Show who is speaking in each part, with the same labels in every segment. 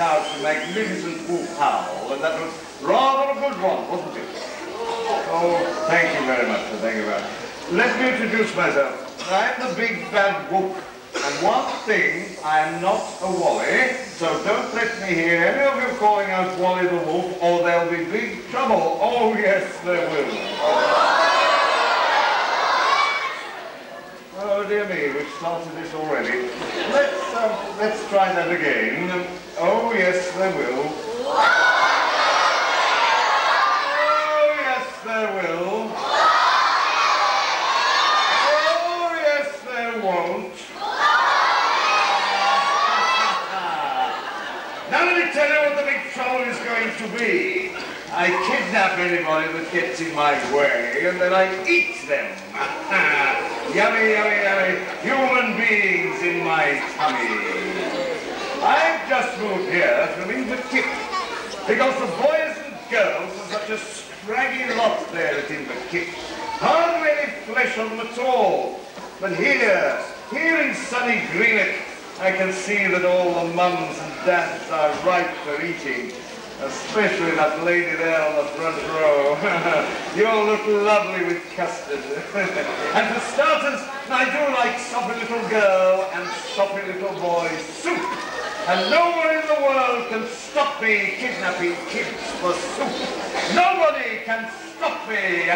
Speaker 1: out a magnificent whoop-howl, and that was rather a good one, wasn't it? Oh, thank you very much, sir, thank you very much. Let me introduce myself. I'm the big bad whoop, and one thing, I'm not a Wally, so don't let me hear any of you calling out Wally the Wolf, or there'll be big trouble. Oh, yes, there will. Oh, dear me, we've started this already. Let's try that again. Oh, yes, there will. Oh, yes, there will. Oh, yes, there won't. Now let me tell you what the big trouble is going to be. I kidnap anybody that gets in my way, and then I eat them. Yummy, yummy, yummy, human beings in my tummy. I've just moved here from Inverkip, because the boys and girls are such a scraggy lot there at Inverkip. Hardly any flesh on them at all. But here in sunny Greenock, I can see that all the mums and dads are ripe for eating. Especially that lady there on the front row. You'll look lovely with custard. And for starters, I do like soppy little girl and soppy little boy soup. And no one in the world can stop me kidnapping kids for soup. Nobody can stop me.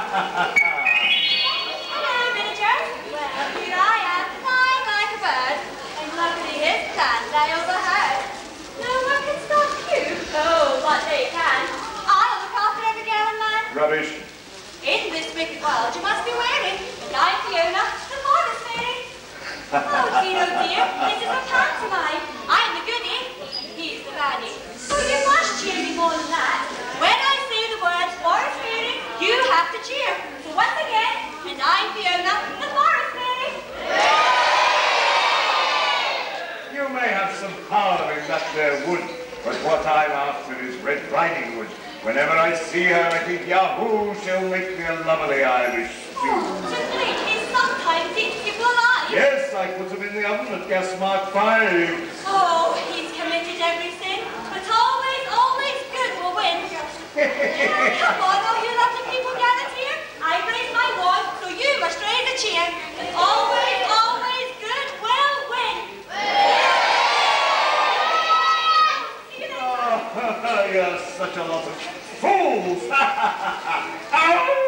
Speaker 2: Hello, Villager. Well, here I am, flying like a bird. And luckily his plans I overheard. No one can stop you. Oh, but they can. I'll look after every girl and man.
Speaker 1: Rubbish.
Speaker 2: In this wicked world you must be wary. And I'm Fiona, the forest fairy. Oh dear, this is a pantomime. I'm the goodie, he's the baddie. So you must cheer me more than that. When I say the words forest fairy, you have to cheer. So once again, and I'm Fiona, the forest fairy.
Speaker 1: You may have some power in that there wood, but what I'm after is Red Riding Hood. Whenever I see her, I think, Yahoo, she'll make me a lovely Irish stew.
Speaker 2: Oh, just wait, he sometimes eats people alive.
Speaker 1: Yes, I put them in the oven at gas mark 5.
Speaker 2: Oh, he's committed every sin, but always good will win. Come on, all you lot of people gathered here. I've raised my wand, so you must raise a cheer. Always good will win.
Speaker 1: Oh, you're such a lot of fools! Ow!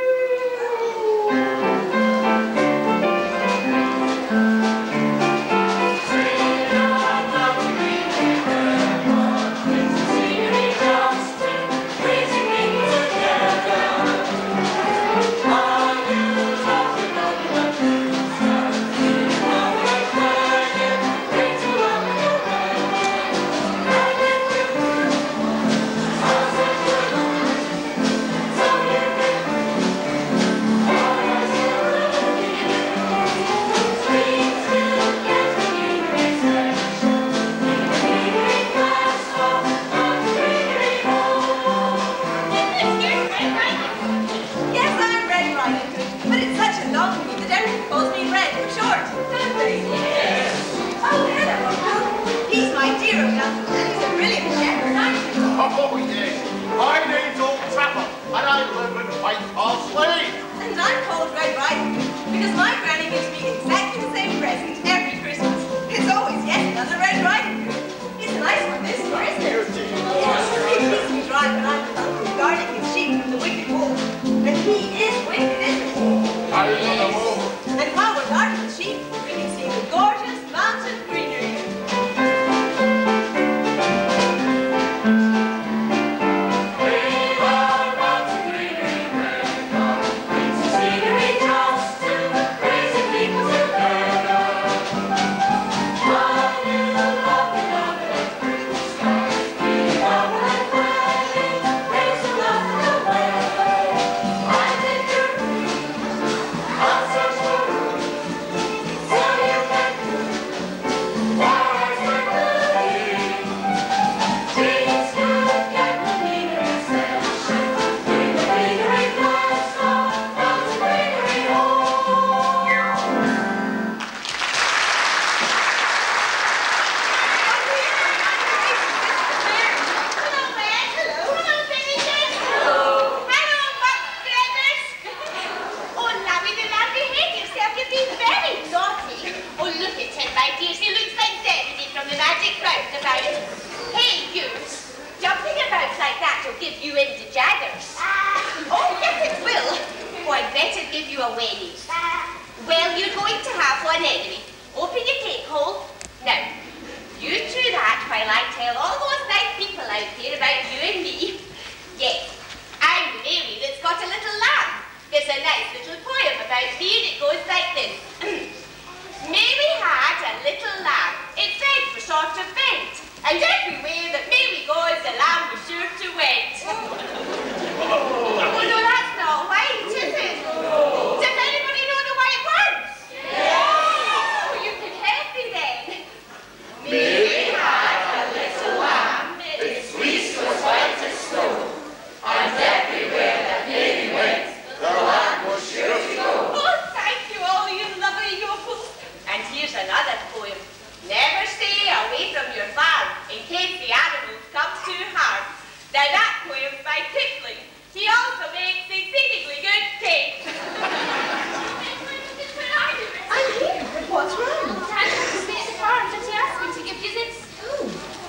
Speaker 3: Oh, yes. My name's Old Trapper, and I live in White Horse Lane.
Speaker 4: And I'm called Red Riding Hood because my granny gives me exactly the same present every Christmas. It's always yet another Red Riding Hood. It's a nice one, this one, isn't it? Yes, it keeps me dry when I'm alone, guarding his sheep from the wicked wolf. But he is wicked, isn't he?
Speaker 3: I don't know.
Speaker 4: And while we're guarding the sheep, we can see the gorgeous mountain greenery.
Speaker 5: Praise
Speaker 2: on anyway. Open your cake hole. Now, you do that while I tell all those nice people out there about you and me. Yes, I'm the Mary that's got a little lamb. It's a nice little poem about me and it goes like this. Mary had a little lamb. Its legs were sort of bent, and everywhere that Mary goes, the lamb was sure to wet. Oh no, that's not white, is it? Does anybody know the white words? Yeah. Oh, you can help me then. Mary had a little lamb. Its fleece was white as snow, and everywhere that Mary went, the lamb was sure to go. Oh, thank you, all you lovely yokels. And here's another poem. Never stay away from your farm in case the animals come too hard. Now that poem's by Kipling. He also makes exceedingly good cake.
Speaker 4: I'm here, but what's wrong?
Speaker 2: Dad has to stay at the farm, but he asked me to give you this.
Speaker 4: Oh.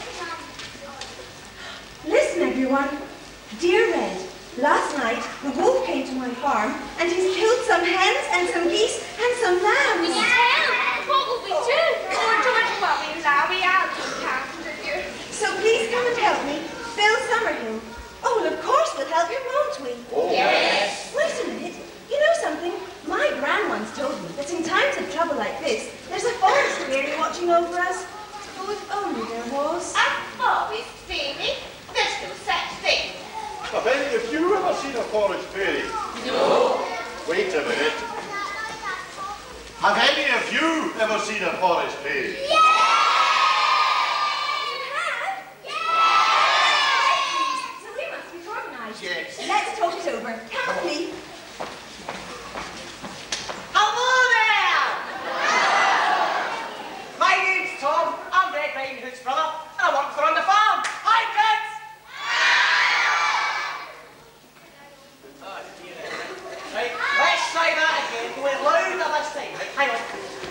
Speaker 4: Listen, everyone. Dear Red, last night the wolf came to my farm and he's killed some hens and some geese and some lambs.
Speaker 2: Yeah, what will we do? Oh, don't worry, Larry, I'll look after you.
Speaker 4: So please come and help me, Bill Summerhill. Oh, well, of course we'll help him, won't we?
Speaker 3: Oh.
Speaker 2: Yes.
Speaker 4: Wait a minute. You know something? My gran once told me that in times of trouble like this, there's a forest fairy watching over us. Oh, if only there was.
Speaker 2: A forest fairy? There's no such thing.
Speaker 3: Have any of you ever seen a forest fairy?
Speaker 2: No.
Speaker 3: Wait a minute. Have any of you ever seen a forest fairy?
Speaker 4: So we must be organised.
Speaker 3: Yes.
Speaker 4: Let's talk it over. Come, please.
Speaker 5: Hello there! My name's Tom. I'm Red Riding Hood's brother, and I work for on the farm. Hi, kids! Oh, dear. Right, let's try that again. Go it louder this time. Right, hang on.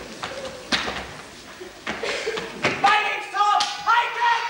Speaker 5: My name's Tom. Hi, kids!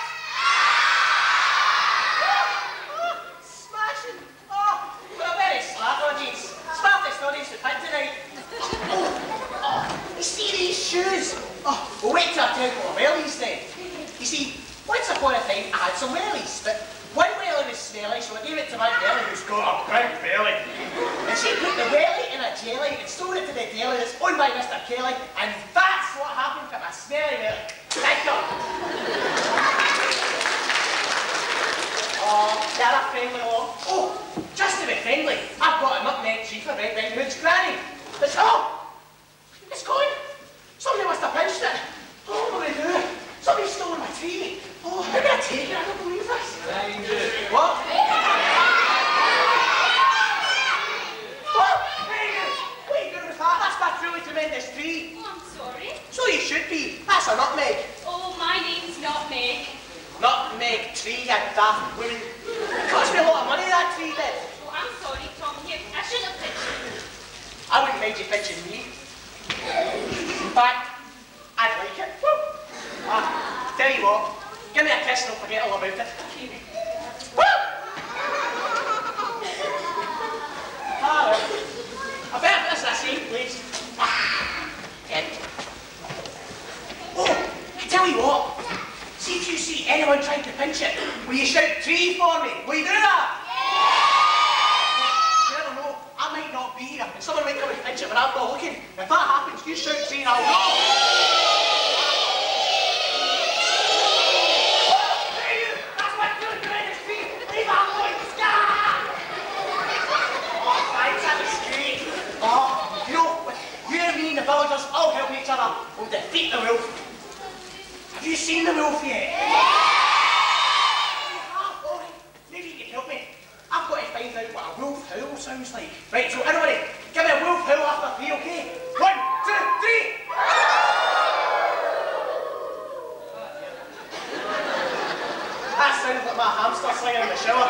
Speaker 5: Oh, smashing. Oh, what a very slap audience. Smartest audience we've had tonight. Oh, you see these shoes? Oh, well, wait till I tell you what wellies then. You see, once upon a time I had some wellies, but one wellie was smelly, so I gave it to my belly who's got a big belly. And she put the wellie in a jelly and sold it to the deli that's owned by Mr. Kelly, and that's what happened to my smelly wellie. Thank you. Oh, they're a friendly lot. Oh, just to be friendly, I've got a nutmeg tree for Red Riding Hood's granny. It's it's gone. Somebody must have pinched it. Oh, what do I do? Somebody stole my tree. Oh, how did I take it? I don't believe this. What? What? What are you doing with that? That's my truly tremendous tree.
Speaker 2: Oh, I'm sorry.
Speaker 5: So you should be. That's a nutmeg.
Speaker 2: Oh, my name's Nutmeg.
Speaker 5: Nutmeg tree, you daft woman. It cost me a lot of money, that tree did.
Speaker 2: Oh, I'm sorry, Tom. Here, I should have pinched you.
Speaker 5: I wouldn't mind you pinching me. In fact, I'd like it. Tell you what, give me a kiss and I'll forget all about it. Woo! Hello. I better put this in a safe place. Ken. Oh, I tell you what. See if you see anyone trying to pinch it, will you shout tree for me? Will you do that? You never know. I might not be here, and someone might come and pinch it when I'm not looking. If that happens, you shout tree and I'll know. The villagers all help each other. We'll defeat the wolf. Have you seen the wolf yet? Yeah! Oh, maybe you can help me. I've got to find out what a wolf howl sounds like. Right, so everybody, give me a wolf howl after 3, okay? 1, 2, 3! That sounds like my hamster singing in the shower.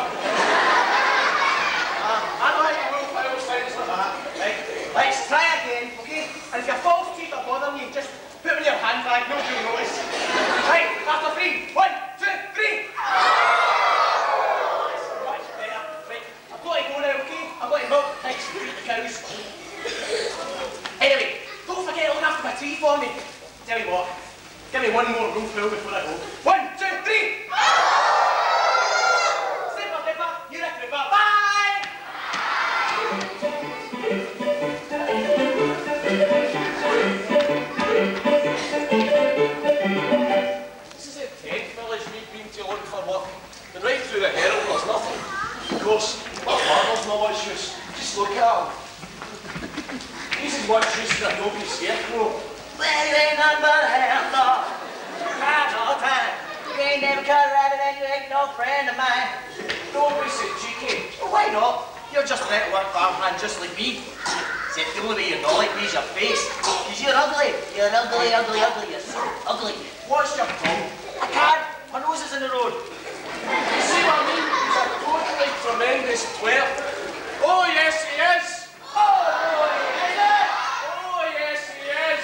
Speaker 5: I know how a wolf howl sounds like that. Right, let's try again, okay? And if your false teeth are bothering you, just put them in your handbag, nobody will notice. Right, after 3, 1, 2, 3! That's much better. Right, I've got to go now, okay? I've got to milk the pigs and feed the cows. Anyway, don't forget to look after my tree for
Speaker 6: hard work. And right through the Herald, there's nothing. Of course, my father's not much use. Just look at him. He's as much use as a dopey scarecrow.
Speaker 5: There ain't none but a ham dog. Time all time. You ain't never caught a rabbit and you ain't no friend of mine.
Speaker 6: Don't be so cheeky.
Speaker 5: Well, why not? You're just a network farmhand just like me. Except the only way you're not like me is your face. Because you're ugly. You're ugly, ugly, ugly. You're so ugly.
Speaker 6: What's your tongue?
Speaker 5: I can't. My nose is in the road.
Speaker 6: You see what I mean? He's a totally tremendous twerp. Oh, yes, he is. Oh, yes, he is.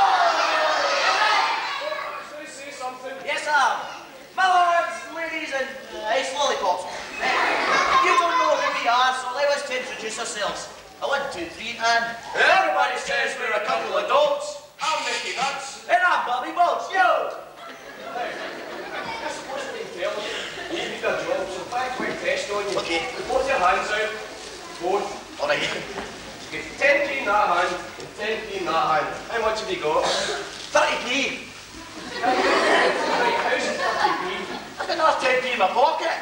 Speaker 6: Should I say something?
Speaker 5: Yes, my lords, ladies, and ice lollipops. You don't know who we are, so allow us to introduce ourselves. 1, 2, 3, and...
Speaker 6: Everybody says we're a couple of dogs. I'm Mickey Nuts.
Speaker 5: And I'm Bobby Bulge, yo!
Speaker 6: You're supposed to be intelligent. You need a job, so if I quick test on you.
Speaker 5: Okay.
Speaker 6: Both your hands out. Both.
Speaker 5: All right.
Speaker 6: Get 10p in that hand and 10p in that hand. How much have you got?
Speaker 5: 30p.
Speaker 6: Right, how's it 30p?
Speaker 5: I've got another 10p in my pocket.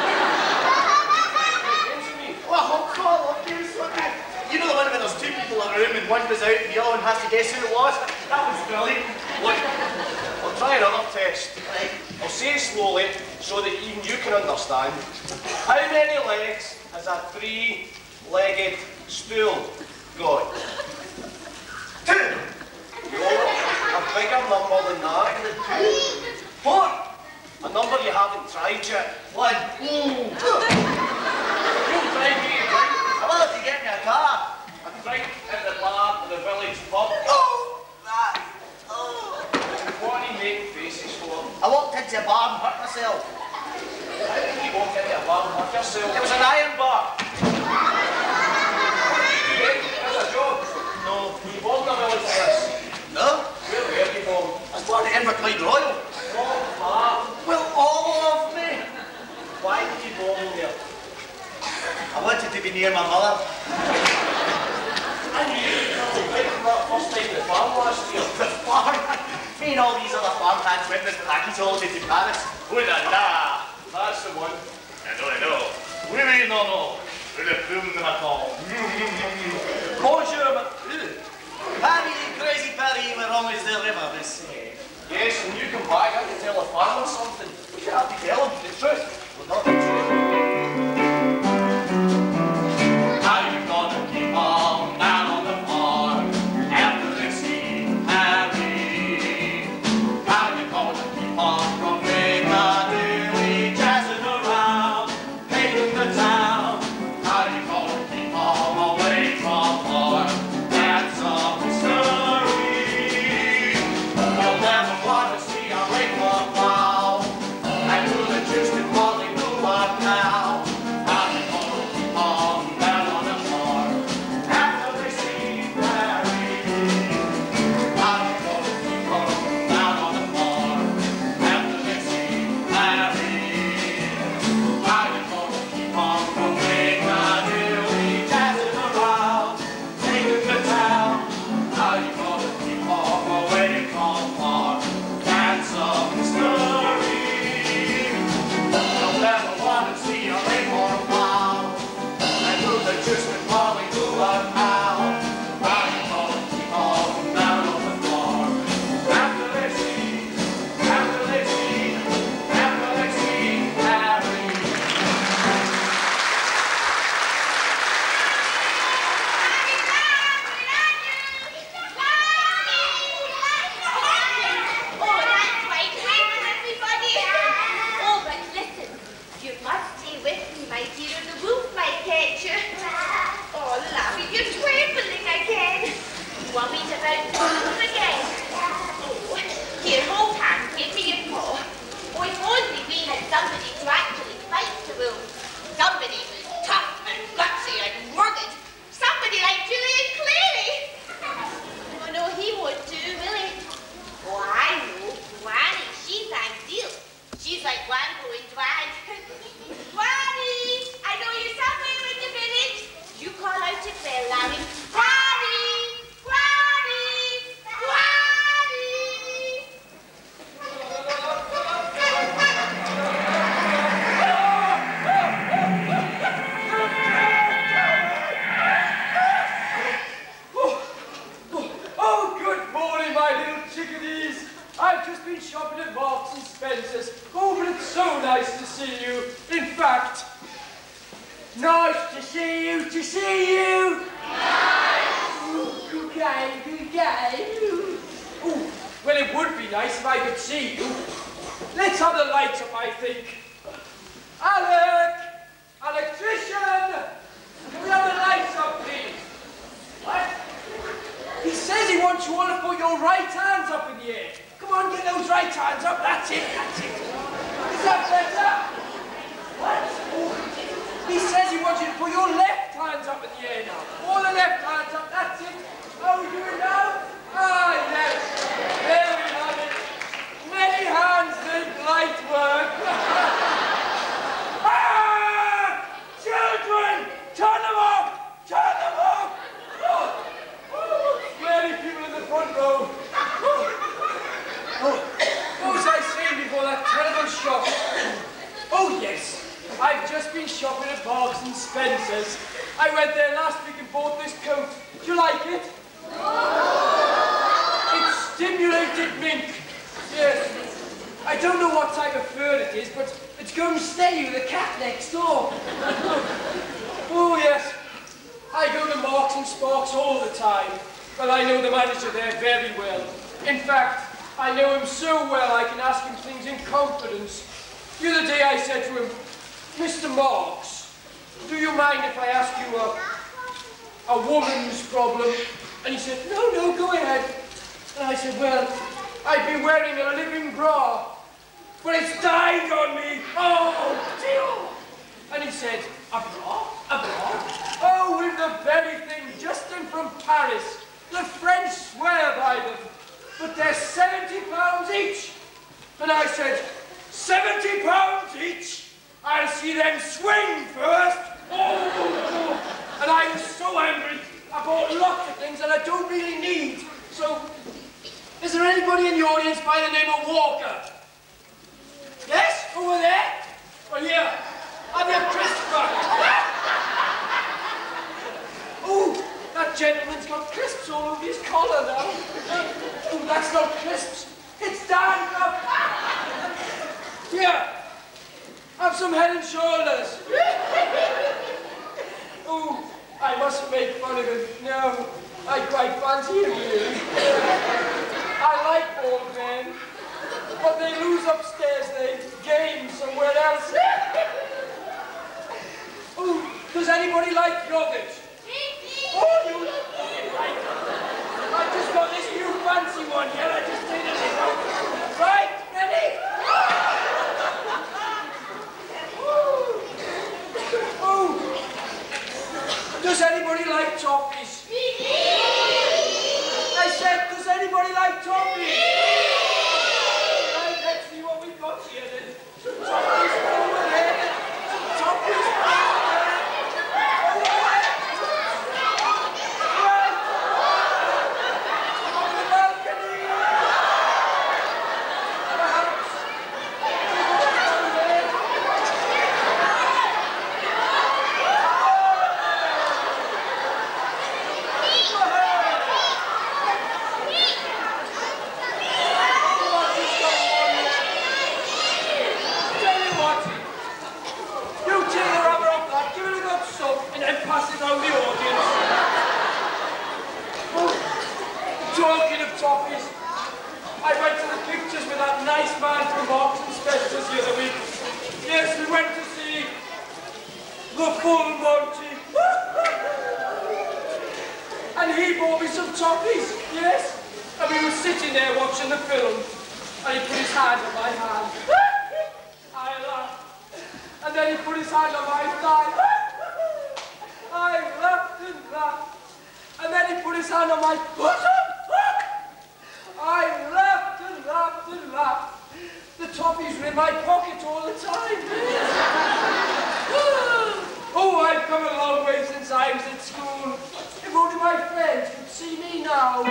Speaker 5: Oh, God, you know the one where there's two people in a room and one goes out and the other one has to guess who it was? That was brilliant.
Speaker 6: Look, I'll try another test.
Speaker 5: Right.
Speaker 6: I'll say it slowly so that even you can understand. How many legs has a three-legged stool got?
Speaker 5: 2.
Speaker 6: No, a bigger number than that.
Speaker 5: 4.
Speaker 6: A number you haven't tried yet.
Speaker 5: 1.
Speaker 6: You'll try me again.
Speaker 5: I will if you get me a car.
Speaker 6: A drink at the bar at the village pub.
Speaker 5: Oh! Oh!
Speaker 6: What are you making faces for?
Speaker 5: I walked into a bar and hurt myself.
Speaker 6: How did you walk into a bar and hurt yourself?
Speaker 5: It was an iron bar.
Speaker 6: As a job?
Speaker 5: No.
Speaker 6: Were you born in a village like this?
Speaker 5: No?
Speaker 6: Where were you born?
Speaker 5: I was born at Inverclyde Royal.
Speaker 6: Not far.
Speaker 5: Well, all of me.
Speaker 6: Why did you born there?
Speaker 5: I wanted to be near my mother.
Speaker 6: And you went from that first time to the farm last year.
Speaker 5: The farm? Me and all these other farmhands went this package holiday to Paris. Oh la la!
Speaker 6: That's the one.
Speaker 5: I know. Oui, oui, non. Je ne fume de ma tombe. Bonjour, Paris, crazy Paris, where wrong is the river, they say.
Speaker 6: Yes, when you come back, I can tell a farmer something. We can't have to tell him the truth.
Speaker 5: Well, not the truth. How you gonna keep on down on the farm after this heat, Harry? How you gonna keep on from Piccadilly, jazzing around, painting the town? How you gonna keep on away from home? That's a mystery. You'll never want to see a rainbow now. I knew that you stood
Speaker 6: nice to see you. In fact, nice to see you, Nice! Ooh, good game. Ooh, well, it would be nice if I could see you. Let's have the lights up, I think. Alec! Electrician! Can we have the lights up, please? What? He says he wants you all to put your right hands up in the air. Come on, get those right hands up. That's it. Is that better? What? He says he wants you to put your left hands up in the air now. All the left hands up. That's it. How are we doing now? Ah, yes. There we have it. Many hands make light work. Ah! Children! Turn them off! Turn them off! Many people in the front row. What was I saying before that terrible shop? Oh, yes. I've just been shopping at Marks and Spencer's. I went there last week and bought this coat. Do you like it? It's stimulated mink. Yes. I don't know what type of fur it is, but it's going to stay with the cat next door. Oh, yes. I go to Marks and Sparks all the time. Well, I know the manager there very well. In fact, I know him so well I can ask him things in confidence. The other day I said to him, Mr. Marks, do you mind if I ask you a woman's problem? And he said, no, go ahead. And I said, well, I've been wearing a living bra, but it's died on me. Oh, dear. And he said, a bra? Oh, with the very thing just in from Paris. The French swear by them, but they're £70 each. And I said, £70 each? I'll see them swing first. Oh. And I was so angry. I bought lots of things that I don't really need. So, is there anybody in the audience by the name of Walker? Yes? Over there? Well, here. Have your crisps back. Oh, that gentleman's got crisps all over his collar now. Oh, that's not crisps. It's Dan. Here. Have some Head and Shoulders. Oh, I mustn't make fun of him. No, I quite fancy him, really. I like bald men, but they lose upstairs. They game somewhere else. Oh, does anybody like yogurt? Oh, you like it. I just got this new fancy one here. I just did it. Right, ready? Oh, does anybody like toffees? I said, does anybody like toffees? Right, let's see what we've got here then. Some toffees over there. Some toffees over there. Talking of toffees, I went to the pictures with that nice man from Marks and Spencer's the other week. Yes, we went to see The Full Monty. And he bought me some toffees, yes. And we were sitting there watching the film, and he put his hand on my hand. I laughed. And then he put his hand on my thigh. I laughed and laughed. And then he put his hand on my bosom. I laughed and laughed and laughed. The toffees were in my pocket all the time. Oh, I've come a long way since I was at school. If only my friends could see me now.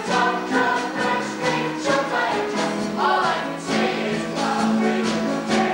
Speaker 7: All I can say is, wow,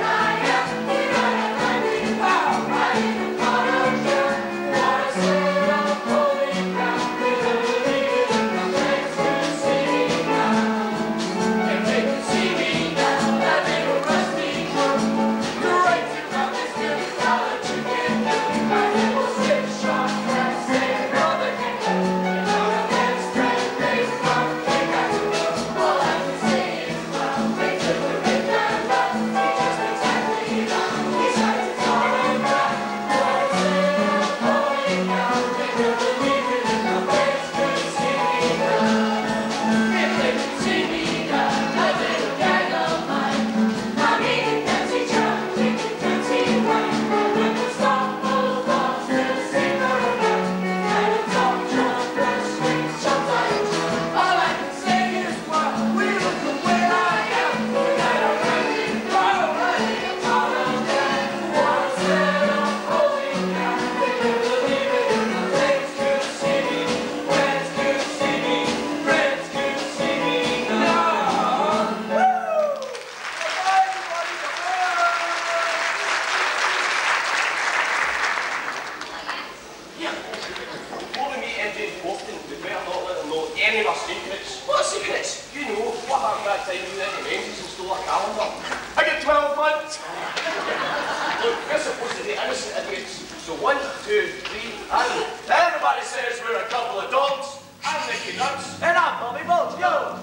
Speaker 5: look, we're supposed to be innocent idiots. So 1, 2, 3, and everybody says we're a couple of dogs. I'm Nicky Nuts. And I'm Bobby Bones. Yo!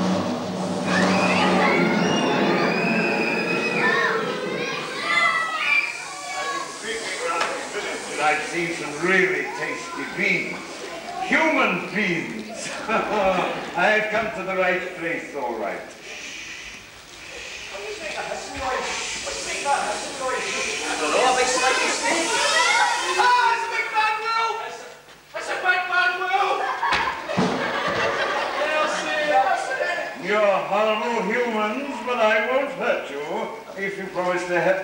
Speaker 1: I've seen some really tasty beans. Human beans. I've come to the right place, all right.
Speaker 5: What do you think of hissing noise? What do you think of that hissing noise? I don't know, a big slightly snake. Ah, it's a big bad will! It's a big bad will!
Speaker 1: You're horrible humans, but I won't hurt you if you promise to help.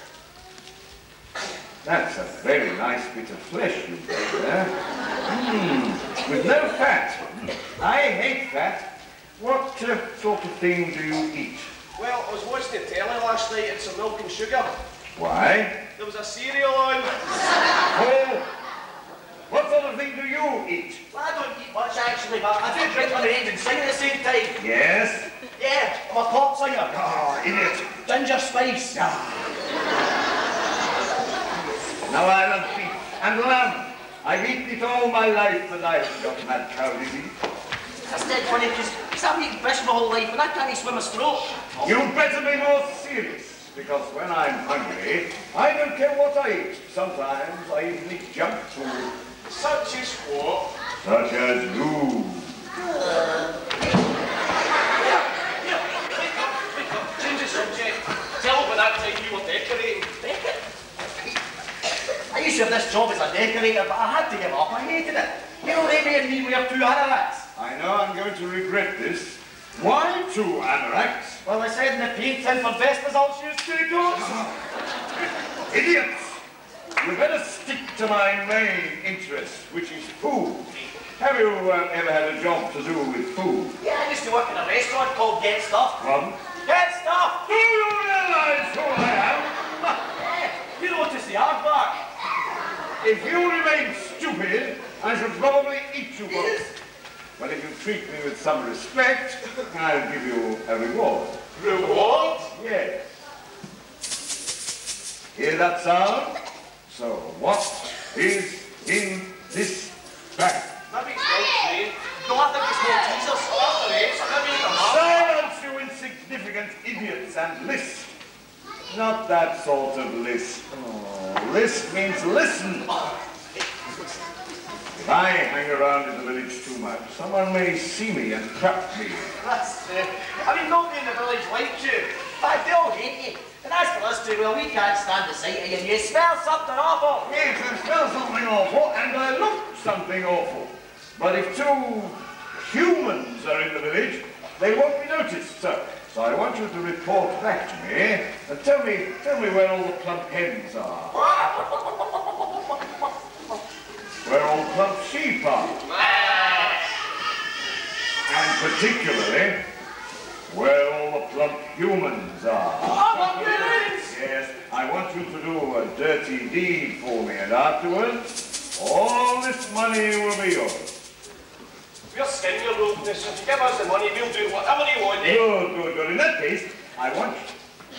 Speaker 1: That's a very nice bit of flesh you've got there. With no fat. I hate fat. What sort of thing do you eat?
Speaker 5: Well, I was watching the telly last night and some milk and sugar.
Speaker 1: Why?
Speaker 5: There was a cereal on.
Speaker 1: Oh, what sort of thing do you eat?
Speaker 5: Well, I don't eat much actually, but I do drink lemonade and sing at the same time.
Speaker 1: Yes?
Speaker 5: Yeah, I'm a pop singer.
Speaker 1: Oh, idiot.
Speaker 5: Ginger Spice.
Speaker 1: Now I love beef and lamb. I've eaten it all my life and I haven't got mad cow disease.
Speaker 5: That's dead funny because I've eaten fish my whole life and I can't swim a stroke.
Speaker 1: You better be more serious, because when I'm hungry, I don't care what I eat. Sometimes I even eat junk food.
Speaker 5: Such as what?
Speaker 1: Such as you.
Speaker 5: Wake up, change the subject. Tell me when that time you were decorating. I used to have this job as a decorator, but I had to give up. I hated it. You know, they made me wear 2 anoraks.
Speaker 1: I know I'm going to regret this. Why 2 anoraks?
Speaker 5: Well, I said in the paint tin for best results, use 2 coats.
Speaker 1: Idiots! You better stick to my main interest, which is food. Have you ever had a job to do with food?
Speaker 5: Yeah, I used to work in a restaurant called Get Stuff.
Speaker 1: Pardon?
Speaker 5: Get Stuff!
Speaker 1: Do you realize who I am?
Speaker 5: You notice the aardvark?
Speaker 1: If you remain stupid, I shall probably eat you both. But if you treat me with some respect, I'll give you a reward.
Speaker 5: Reward?
Speaker 1: Yes. Hear that sound? So, what is in this bag?
Speaker 5: Maybe it's not train. No, I think it's more Jesus. After it, so maybe it's a map.
Speaker 1: Silence, you insignificant idiots, and list. Not that sort of list. Oh, list means listen. If I hang around in the village too much, someone may see me and trap me.
Speaker 5: That's true. I mean, nobody in the village likes you. In fact, they all hate you. And as for us two, well, we can't stand the sight of you, and you smell something awful.
Speaker 1: Yes, I smell something awful, and I look something awful. But if 2 humans are in the village, they won't be noticed, So I want you to report back to me and tell me where all the plump hens are. Where all the plump sheep are. And particularly, where all the plump humans are. Yes, I want you to do a dirty deed for me, and afterwards, all this money will be yours.
Speaker 5: We're skin your rudeness. If you give us the money, we'll do whatever you want.
Speaker 1: Good. In that case, I want you.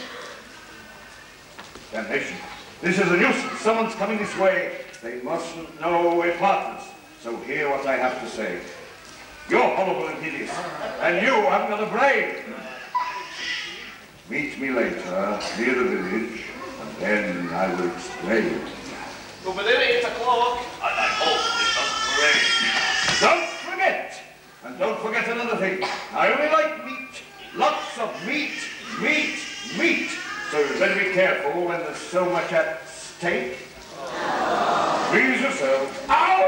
Speaker 1: Damnation. This is a nuisance. Someone's coming this way. They mustn't know we're partners. So hear what I have to say. You're horrible and hideous. And you haven't got a brain. Meet me later near the village, and then I will explain.
Speaker 5: We'll be there at 8 o'clock.
Speaker 1: And I hope it doesn't rain. Don't forget! And don't forget another thing. I only like meat. Lots of meat. So you better be careful when there's so much at stake. Please yourself. Ow!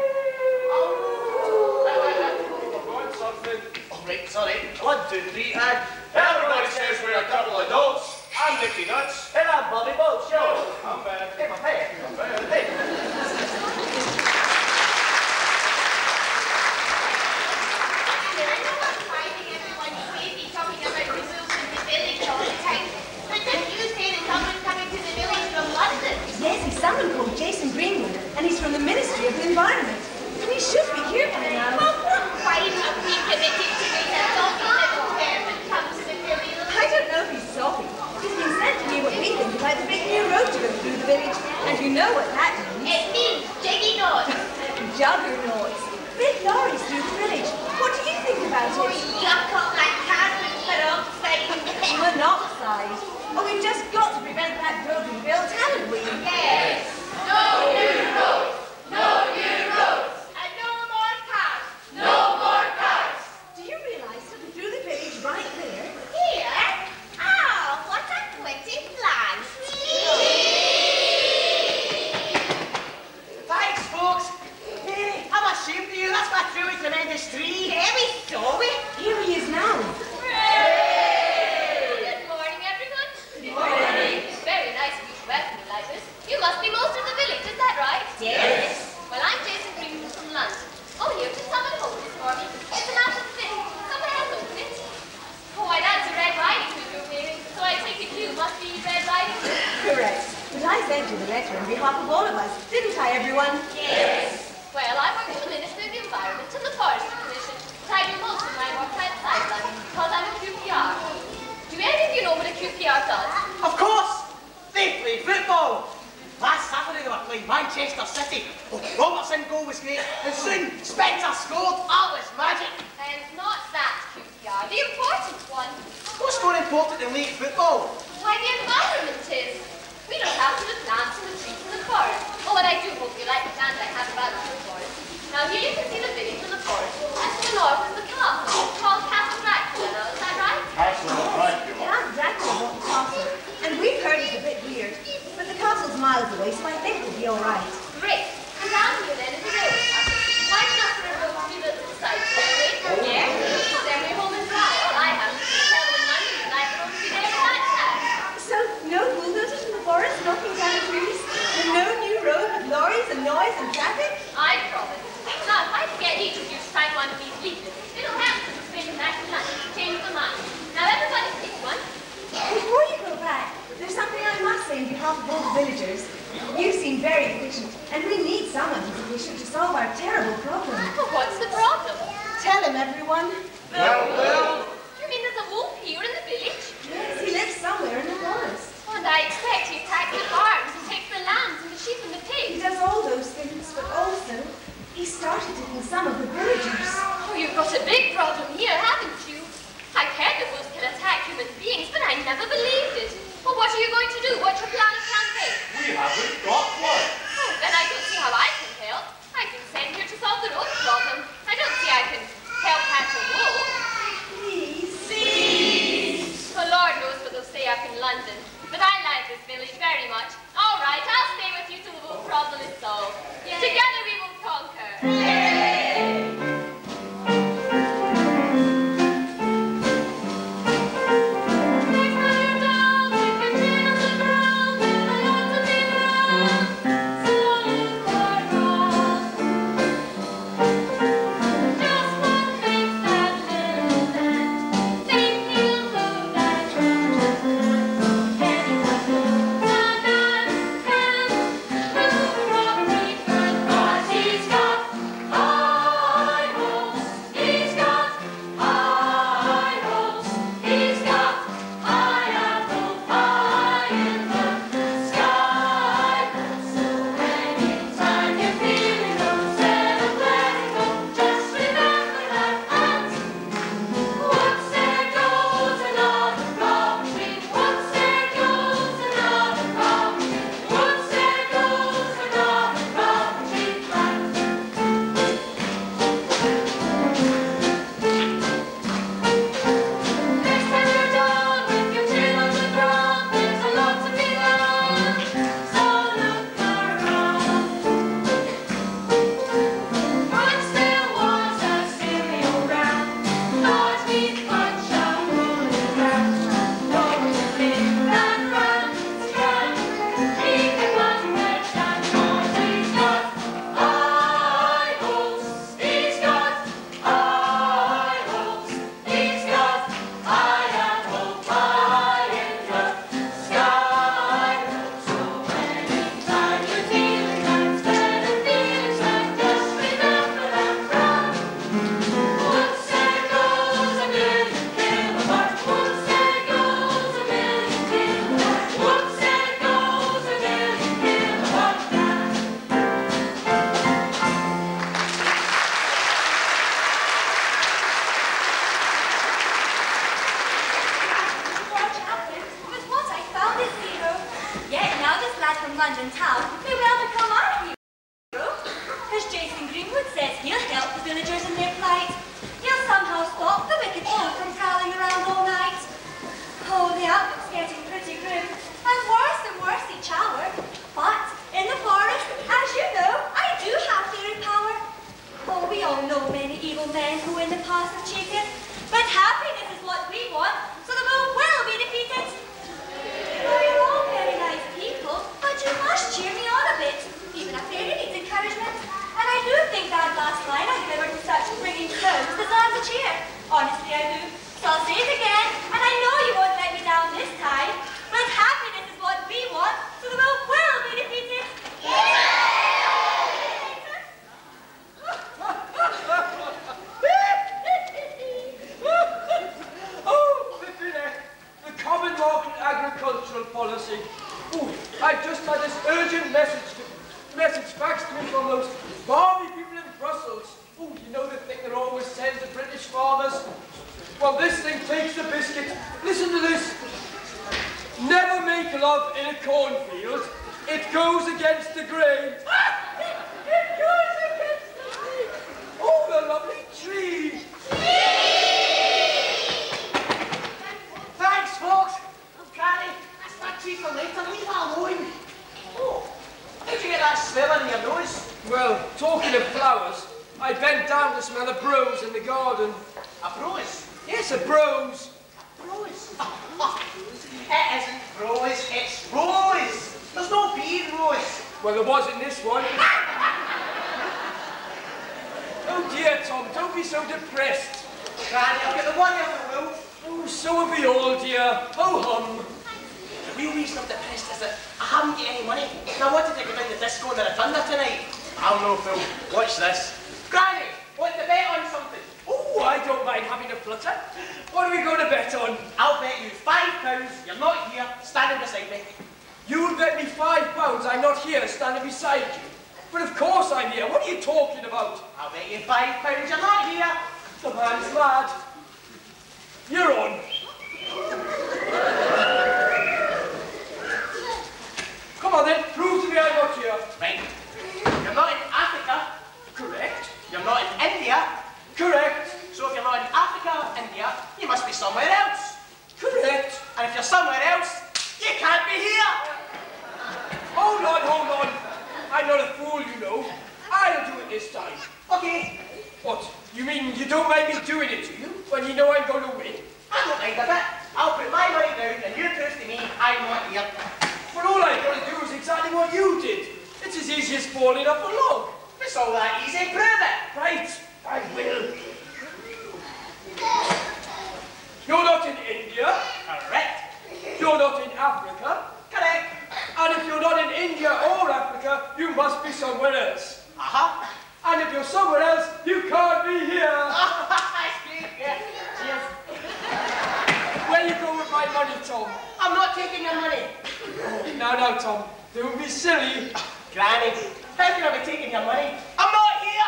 Speaker 5: Forgot something. Oh, right, sorry. 1, 2, 3, and everybody says we're a couple of dogs. I'm Nicky Nuts. And I'm Bobby Bones. Yo. I'm bad. Hey, my man. I'm bad. Hey.
Speaker 4: Yes, he's someone called Jason Greenwood, and he's from the Ministry of the Environment. And he should be here by now.
Speaker 2: Well, what kind of recommitted to me that doggy little bear that comes to the village?
Speaker 4: I don't know if he's soppy. He's been sent to me what we think about the big new road to know what that means.
Speaker 2: It means jiggy noise.
Speaker 4: Juggernauts. Big lorries through the village. What do you think about
Speaker 2: Oh,
Speaker 4: it?
Speaker 2: yuck up like carpet peroxide.
Speaker 4: Monoxide. Oh, we've just got to prevent that broken build, haven't we?
Speaker 2: Yes. No new roads. No new roads. And no more cars. No more cars.
Speaker 4: Do you realise that through the village right there?
Speaker 2: Here? Oh, what a witty plan.
Speaker 5: Thanks, folks. Hey, I'm ashamed of you. That's my truly tremendous tree.
Speaker 2: There we saw it.
Speaker 4: Here he is now.
Speaker 2: Good morning, everyone. Good morning. It's very nice of you to welcome me like this. You must be most of the village, is that right?
Speaker 4: Yes.
Speaker 2: Well, I'm Jason Greenwood from London. Oh, here to summon home this for me. It's a matter of thing. Someone else open it. Oh, why, that's a Red Riding Hood you're wearing, so I take it you must be Red Riding Hood.
Speaker 4: Correct. But I sent you the letter on behalf of all of us, didn't I, everyone?
Speaker 2: Yes. Well, I work for the Ministry of the Environment and the Forestry Commission, but I do most of my work outside London because I'm a QPR. Do any of you know what a QPR does?
Speaker 5: Of course. They play football. Last Saturday they were playing Manchester City. Oh, Robertson goal was great. And soon Spencer scored. That was magic.
Speaker 2: And not that QPR, the important one.
Speaker 5: What's more important than league football?
Speaker 2: Why, the environment is. We don't have to the plants and the trees and the forest. Oh, and I do hope you like the plans I have about the forest. Now, here you can see the village and the forest. And to the north is the castle. It's called Castle Dracula now, is that right?
Speaker 3: Castle Dracula.
Speaker 4: Count Dracula bought the castle, and we've heard it's a bit weird, but the castle's miles away, so I think we'll be all right.
Speaker 2: Great. And down here then is the railway castle. Wide enough for a road to be built at the side of the railway. Yeah? Then we're home and dry. All I have to do is tell them in London that I'm going to be there at that time.
Speaker 4: So, no bulldozers in the forest knocking down trees, and no new road with lorries and noise and traffic?
Speaker 2: I promise. Now, if I can get each of you to sign one of these leaflets, it'll help them to spend back in London to change their mind. Now, everybody pick one.
Speaker 4: Before you go back, there's something I must say on behalf of all the villagers. You seem very efficient, and we need someone who's efficient to solve our terrible problem.
Speaker 2: Well, what's the problem?
Speaker 4: Tell him, everyone.
Speaker 3: Well.
Speaker 2: You mean there's a wolf here in the village?
Speaker 4: Yes, he lives somewhere in the forest.
Speaker 2: Oh, and I expect he attacks the farms and takes the lambs and the sheep and the
Speaker 4: He
Speaker 2: pigs.
Speaker 4: does all those things, but also, he started it in some of the villagers.
Speaker 2: Oh, you've got a big problem here, haven't you? I've heard that wolves can attack human beings, but I never believed it. Well, what are you going to do? What's your plan of campaign?
Speaker 3: We haven't got one.
Speaker 2: Oh, then I don't see how I can help. I've been sent here to solve their own problem. I don't see I can help catch a wolf.
Speaker 4: Please.
Speaker 2: Well, Lord knows what they'll say up in London. But I like this village very much. All right, I'll stay with you till the wolf problem is solved. Together we will conquer. There's how you go, with your chin on the ground, with a lot to be proud. from London town may well become our hero. As Jason Greenwood says, he'll help the villagers in their plight. He'll somehow stop the wicked folk from prowling around all night. Oh, the outlook's getting pretty grim, and worse each hour. But in the forest, as you know, I do have fairy power. Oh, we all know many evil men who in the past have cheated, but happiness is what we want, so the world will be defeated. Oh, you're all very nice people, but you must cheer me on a bit. Even a fairy needs encouragement. And I do think that last line I delivered with such ringing tones deserves a cheer. Honestly, I do. So I'll say it again, and I know you won't let me down this time. But happiness is what we want, so the world will be defeated.
Speaker 6: Oh, flippin' heck. The Common Market Agricultural Policy. Oh, I've just had this urgent message faxed to me from those balmy people in Brussels. Oh, you know the thing that always sends the British farmers? Well, this thing takes the biscuit. Listen to this. Never make love in a cornfield. It goes against the grain. It goes against the grain. Oh, the lovely tree.
Speaker 5: Thanks, folks. Granny, that's that tree for later. Leave it alone. Oh, how'd you get that smell in your nose?
Speaker 6: Well, talking of flowers, I bent down to smell a brose in the garden.
Speaker 5: A rose?
Speaker 6: Yes, a brose.
Speaker 5: Rose? It isn't rose, it's rose. There's no bee in rose.
Speaker 6: Well, there was in this one. Oh dear, Tom, don't be so depressed.
Speaker 5: Granny, I've got the one of the wolf.
Speaker 6: Oh, so are we all, dear. Ho-hum.
Speaker 5: The real reason I'm depressed is that I haven't got any money. And I wanted to go down the disco in the Rotunda tonight. I'll know, Phil. Watch this. Granny, want to bet on something?
Speaker 6: Oh, I don't mind having a flutter. What are we going to bet on?
Speaker 5: I'll bet you £5 you're not here, standing beside me.
Speaker 6: You will bet me £5 I'm not here standing beside you. But of course I'm here. What are you talking about?
Speaker 5: I'll bet you £5 you're not here.
Speaker 6: The man's mad. You're on. Come on then, prove to me I'm not here.
Speaker 5: Right. You're not in Africa.
Speaker 6: Correct.
Speaker 5: You're not in India.
Speaker 6: Correct.
Speaker 5: So if you're not in Africa or India, you must be somewhere else.
Speaker 6: Correct.
Speaker 5: And if you're somewhere else, you can't be here.
Speaker 6: Hold on, hold on. I'm not a fool, you know. I'll do it this time.
Speaker 5: Okay.
Speaker 6: What? You mean you don't mind me doing it to you when you know I'm going to win?
Speaker 5: I don't mind a bit. I'll put my money down and you prove to me I'm not here.
Speaker 6: But all I've got to do is exactly what you did. It's as easy as falling off a log.
Speaker 5: It's all that easy. Prove it.
Speaker 6: Right, I will. You're not in India.
Speaker 5: Correct.
Speaker 6: You're not in Africa.
Speaker 5: Correct.
Speaker 6: And if you're not in India or Africa, you must be somewhere else.
Speaker 5: Uh-huh.
Speaker 6: And if you're somewhere else, you can't be here.
Speaker 5: Yeah. Cheers.
Speaker 6: Where you go with my money, Tom?
Speaker 5: I'm not taking your money.
Speaker 6: Now, Tom, don't be silly.
Speaker 5: Granny, how can I be taking your money? I'm not here.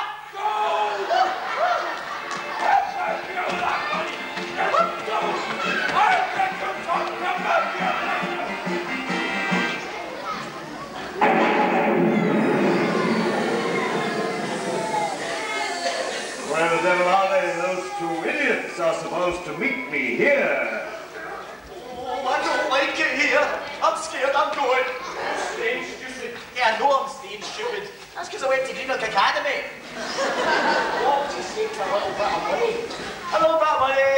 Speaker 1: Where the devil are they? Those two idiots are supposed to meet me here.
Speaker 3: Oh, I don't like it here. I'm scared, I'm going.
Speaker 6: Staying stupid.
Speaker 3: Yeah, I know I'm staying stupid. That's because I went to Greenock Academy.
Speaker 5: What would you say for a little bit of money?
Speaker 3: A little bit of money.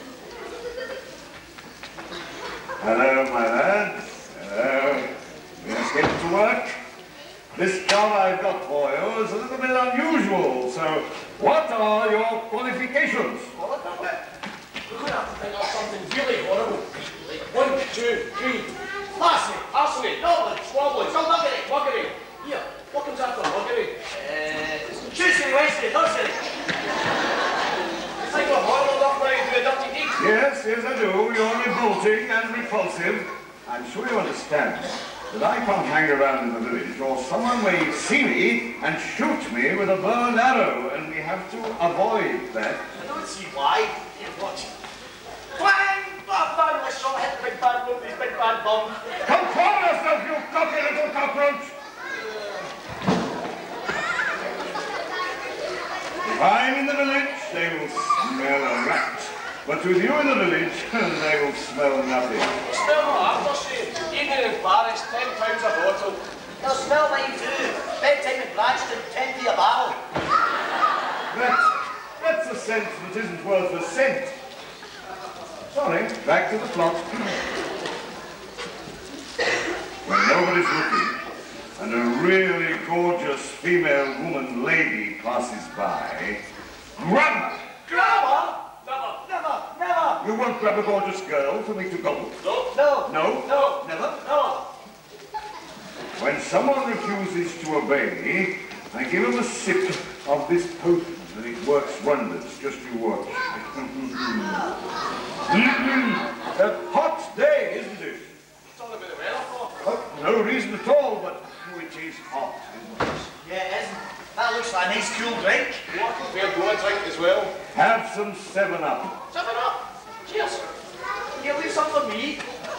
Speaker 1: Hello, my lads. Hello. Let's get to work. This job I've got for you is a little bit unusual, so what are your qualifications?
Speaker 5: We're going to have to think of something really horrible. Like 1, 2, 3. Arsony, knowledge, squabbling, skullduggery, muggery. Here, what comes after muggery? Tuesday, Wednesday, Thursday. You think we're horrible enough now to do a dirty deed?
Speaker 1: Yes, I do. You're revolting and repulsive. I'm sure you understand that I can't hang around in the village or someone may see me and shoot me with a bow and arrow, and we have to avoid that.
Speaker 3: I don't see why. Here, watch. Twang! Bam, bam, let's shot hit the big bad bump, his big bad bum.
Speaker 1: Control yourself, you cocky little cock I'm in the village, they will smell a rat. But with you in the village, they will smell nothing.
Speaker 5: Smell no aftershave. Even in Paris, £10 a bottle. They'll smell mine too. Bedtime in Branston, 10p a barrel.
Speaker 1: That's a scent that isn't worth a cent. Sorry, back to the plot. When nobody's looking, and a really gorgeous female woman lady passes by, grab her!
Speaker 5: Grab her? Never, never, never.
Speaker 1: You won't grab a gorgeous girl for me to gobble?
Speaker 5: No, no,
Speaker 1: No?
Speaker 5: no,
Speaker 1: Never?
Speaker 5: no.
Speaker 1: When someone refuses to obey, I give him a sip of this potion, and it works wonders. Just you watch. A hot day, isn't it?
Speaker 5: It's all about the weather, for.
Speaker 1: Oh, no reason at all, but it is hot, isn't it?
Speaker 5: Yeah, it isn't. That looks like a nice cool drink. What? Fair go and drink as well.
Speaker 1: Have some 7-Up.
Speaker 5: 7-Up. Cheers. You leave some for me.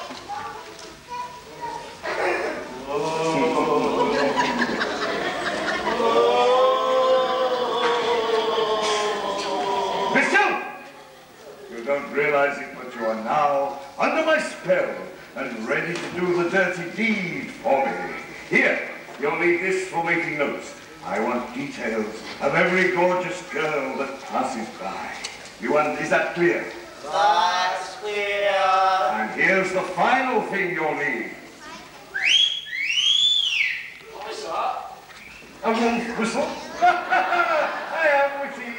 Speaker 1: Be still! You don't realize it, but you are now under my spell and ready to do the dirty deed for me. Here, you'll need this for making notes. I want details of every gorgeous girl that passes by. Is that clear?
Speaker 5: That's clear.
Speaker 1: And here's the final thing you'll need.
Speaker 5: What's that?
Speaker 1: A wolf whistle. I am witty.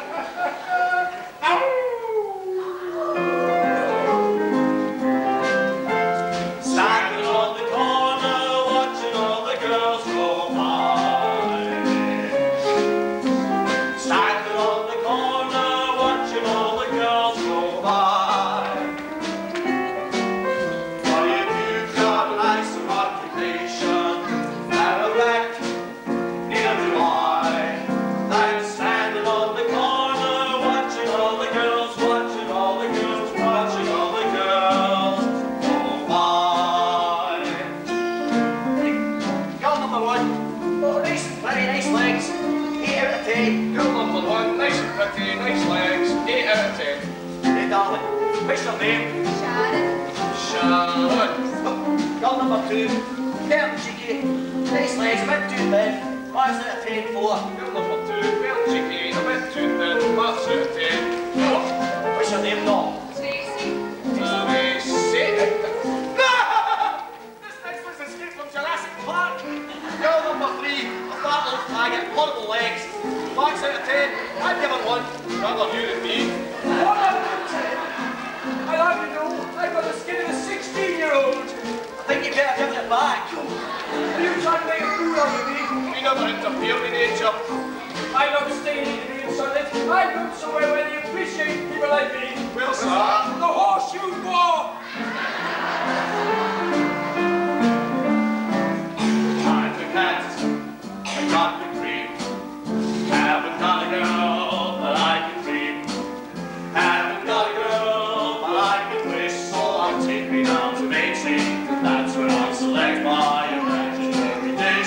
Speaker 5: Standing on the corner, watching all the girls go by. Standing on the corner, watching all the girls go by. For if you've got a nice occupation, and a wreck, neither do I. I'm standing on the corner, watching all the girls, watching all the girls, watching all the girls go by. Girl number one, oh, nice and pretty, nice legs, 8 out of 10. Girl number one, nice and pretty, nice legs, 8 out of 10. Hey darling, what's your name?
Speaker 2: Sharon.
Speaker 5: Sharon. Girl number two, fair cheeky, nice legs, a bit too thin. 5 out of 10 for. Girl number two, fair cheeky, a bit too thin. 5 out of 10. Oh, what's your name, Dom?
Speaker 2: Tracy.
Speaker 5: Tracy. This next one's escaped from Jurassic Park. Girl number three, a fat old faggot, horrible legs. 5 out of 10. I'd give her 1. Rather you than me.
Speaker 6: 1 out of 10. I like to know I've got the skin of a 16-year-old.
Speaker 5: I think you'd better give it back.
Speaker 6: Are you trying to make a fool out of me?
Speaker 5: We never interfere with nature.
Speaker 6: I'm not staying here to be insulted. I look somewhere where they appreciate people like me.
Speaker 5: Well, sir.
Speaker 6: The horseshoe war!
Speaker 5: I'm the cat. I got the cream. Haven't got a girl, but I can dream. Haven't got a girl, but I can wish. So I'll take me down to Macy. That's where I'll select my imaginary dish.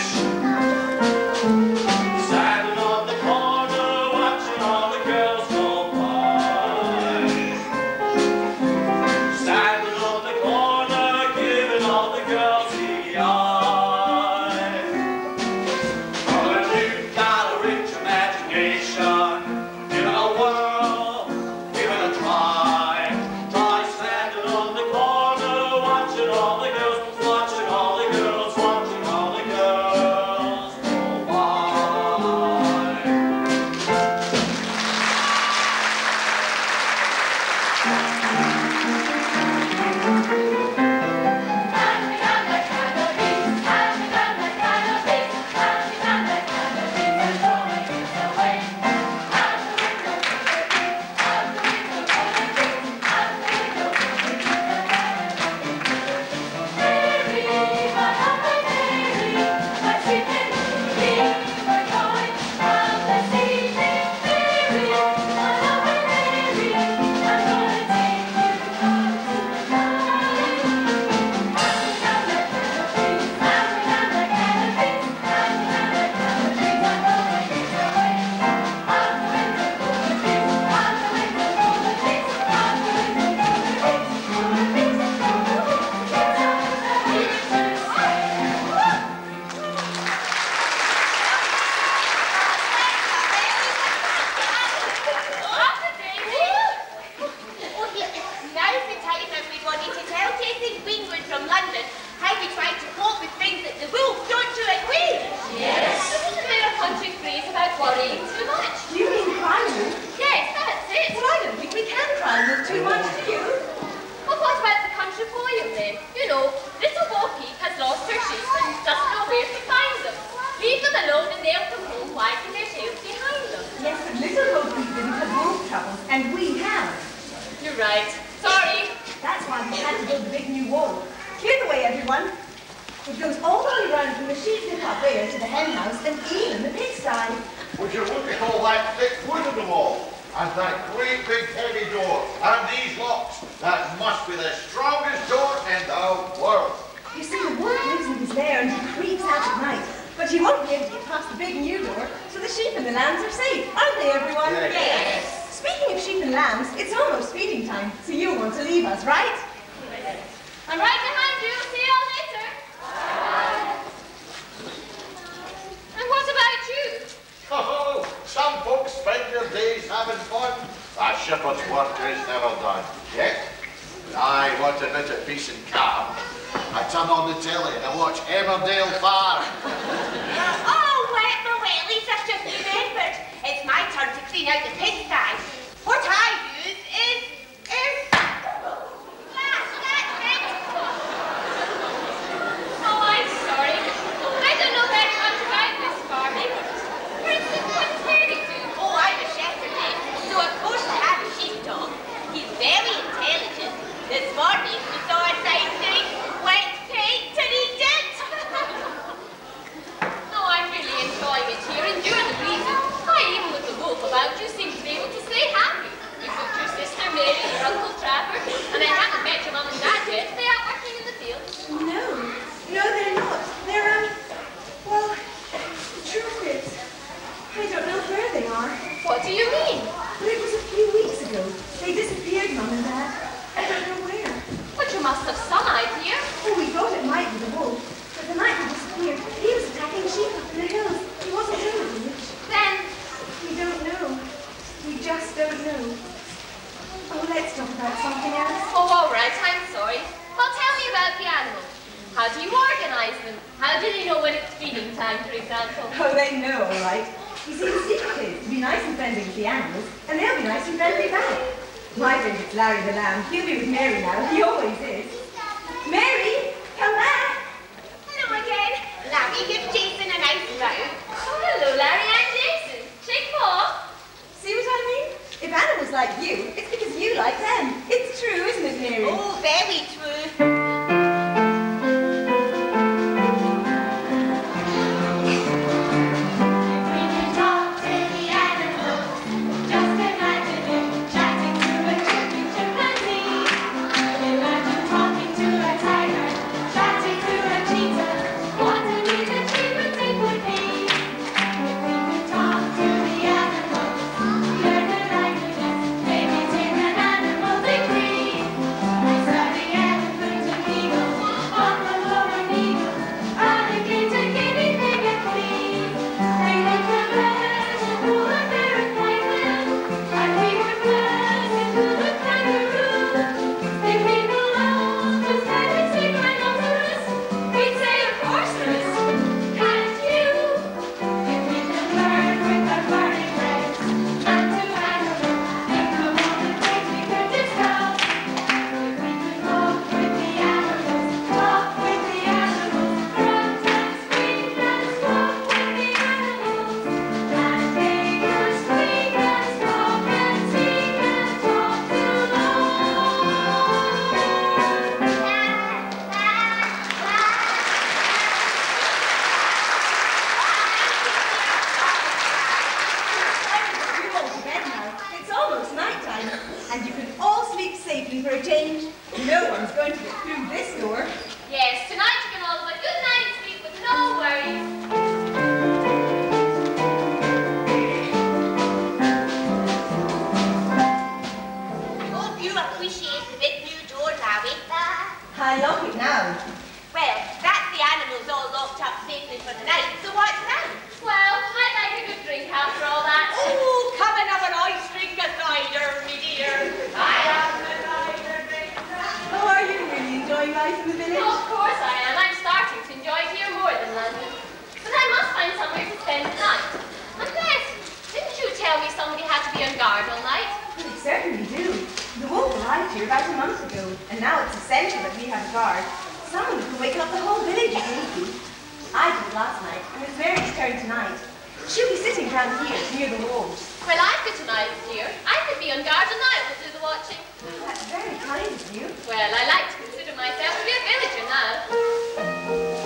Speaker 5: Standing on the corner, watching all the girls go by. Standing on the corner.
Speaker 2: You know, little Bo Peep has lost her sheep and doesn't know where to find them. Leave them alone and they'll come home wagging their tails behind them.
Speaker 4: Yes, but little Bo Peep didn't have wolf troubles, and we have.
Speaker 2: You're right. Sorry.
Speaker 4: That's why we had to build the big new wall. Clear the way, everyone. It goes all the way round from the sheep pickup there to the hen house and even the pigsty.
Speaker 3: Would you look at all that thick wood on the wall? And that great big heavy door, and these locks. That must be the strongest door in the world.
Speaker 4: You see, the wolf lives in his lair and he creeps out at night. But he won't be able to get past the big new door, so the sheep and the lambs are safe, aren't they, everyone?
Speaker 3: Yes.
Speaker 4: Speaking of sheep and lambs, it's almost feeding time, so you'll want to leave us, right?
Speaker 2: I'm right behind you. See you all later. And what about you?
Speaker 3: Oh, some folks spend their days having fun. A shepherd's work is never done yet. When I want a bit of peace and calm, I turn on the telly and I watch Emmerdale Farm.
Speaker 5: Oh, well, Wellies, I've just remembered. It's my turn to clean out the pigsty. What I use is...
Speaker 2: Oh, I'm sorry. I don't know very much about this farming. For instance, what does Mary do?
Speaker 5: Oh, I'm a shepherd, so of course I have a sheepdog. He's very intelligent. This morning we saw a sign saying, wet paint, and he did.
Speaker 2: No, I'm really enjoying it here, and you're the reason. Why, even with the wolf about, you seem to be able to stay happy. You've got your sister Mary, your Uncle Trapper, and I haven't met your mum and dad yet. They out working in the fields.
Speaker 4: No, they're not. They're, well, the truth is, I don't know where they are.
Speaker 2: What do you mean?
Speaker 4: But it was a few weeks ago. They disappeared, Mum and Dad. I don't know where.
Speaker 2: But you must have some idea.
Speaker 4: Oh, we thought it might be the wolf, but the night he disappeared, he was attacking sheep up in the hills. He wasn't in the village.
Speaker 2: Then,
Speaker 4: We don't know. We just don't know. Oh, let's talk about something else.
Speaker 2: oh, all right, I'm sorry. Well, tell me about the animals. How do you organize them? How do they know when it's feeding time, for example?
Speaker 4: Oh, they know, all right. You see, the secret is to be nice and friendly with the animals, and they'll be nice and friendly back. My favourite's Larry the Lamb. He'll be with Mary now. He always is. Mary, come back.
Speaker 5: Hello again. Larry, give Jason a nice bow.
Speaker 2: Oh, hello, Larry and Jason. Shake paw.
Speaker 4: See what I mean? If animals like you, it's because you like them. It's true, isn't it, Mary?
Speaker 5: Oh, very true.
Speaker 2: Yes, tonight you can all have a good night's sleep with no worries.
Speaker 5: Hope you appreciate the big new door, Larry.
Speaker 4: I love it now.
Speaker 5: Well, that's the animals all locked up safely for the night, so what's now?
Speaker 2: Well, I'd like a good drink after all that.
Speaker 5: Oh, come and have a nice drink of cider, me dear. I am the cider drinker.
Speaker 4: Oh, are you really enjoying life in the village?
Speaker 2: Of course I am. I'm starting to enjoy it here more than London. But I must find somewhere to spend the night. Unless, didn't you tell me somebody had to be on guard all night?
Speaker 4: Well, they certainly do. The wolf arrived here about a month ago, and now it's essential that we have a guard. Someone's been waking up the whole village, Ruthie. I did last night, and it's Mary's turn tonight. She'll be sitting down here, near the walls.
Speaker 2: Well, I've got an eye, dear. I could be on guard and I will do the watching.
Speaker 4: That's very kind of you.
Speaker 2: Well, I like to consider myself to be a villager now.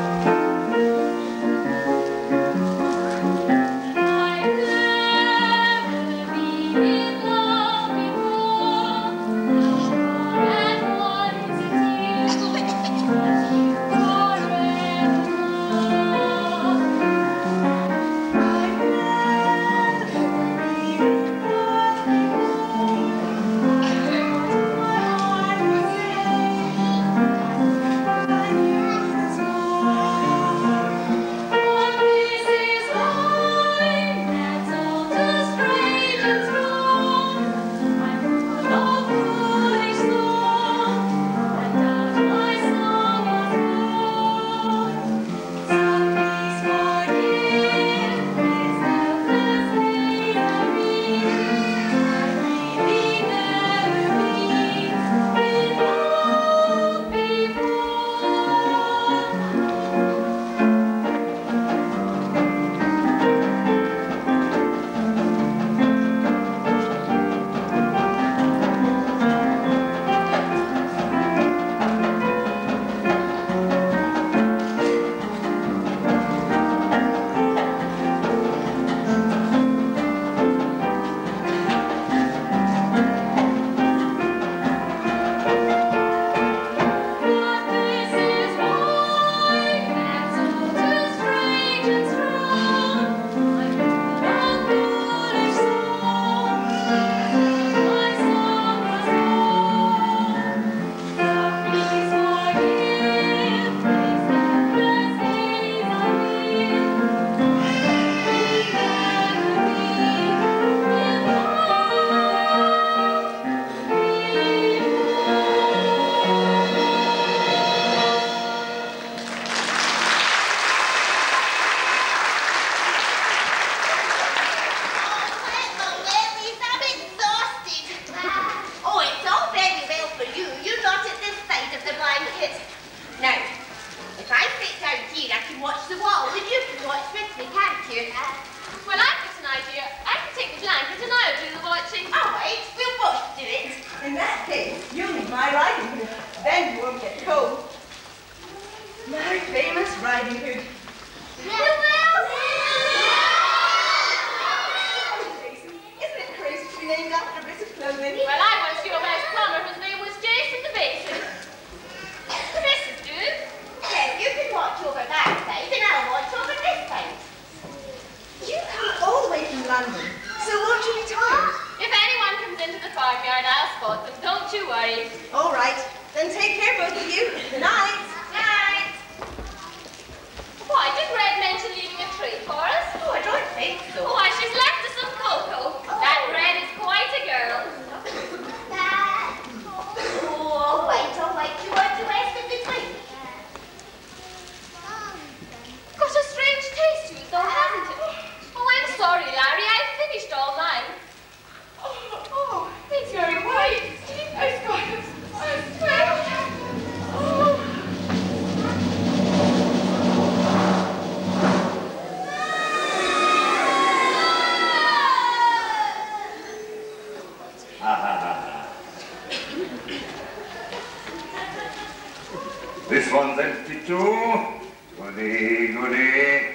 Speaker 1: This one's empty too. Goody, goody.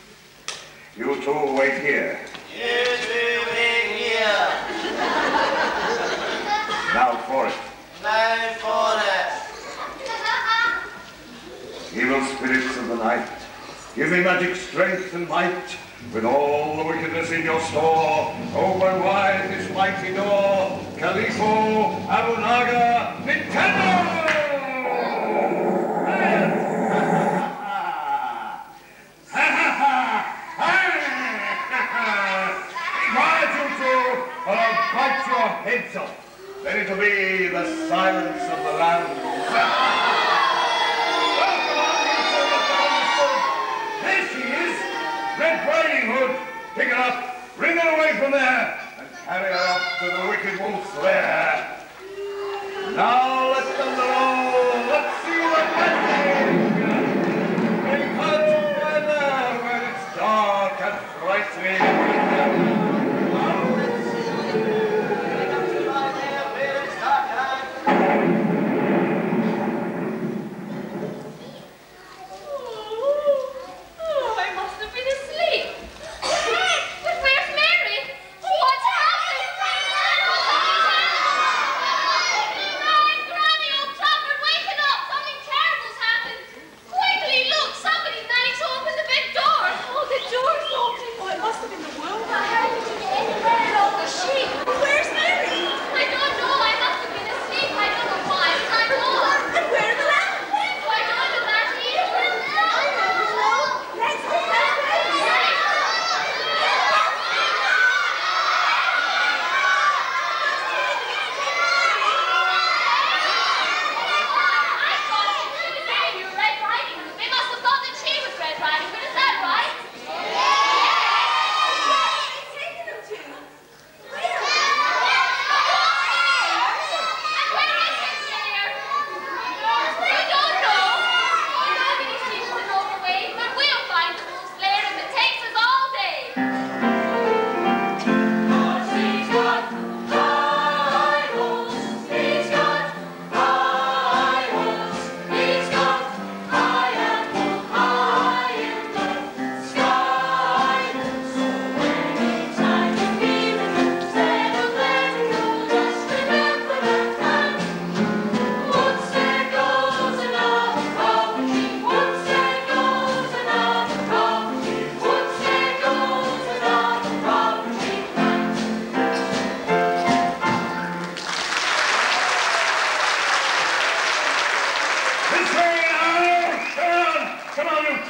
Speaker 1: You two wait here.
Speaker 5: Yes, we wait here.
Speaker 1: Now for it.
Speaker 5: Now for it.
Speaker 1: Evil spirits of the night, give me magic strength and might. With all the wickedness in your store, open wide this mighty door. Califo, Abu Naga, Nintendo! Quiet, you two, or I'll bite your heads off. Then it'll be the silence of the land. There she is, Red Riding Hood. Pick her up, bring her away from there, and carry her off to the Wicked Wolf's lair. Now let them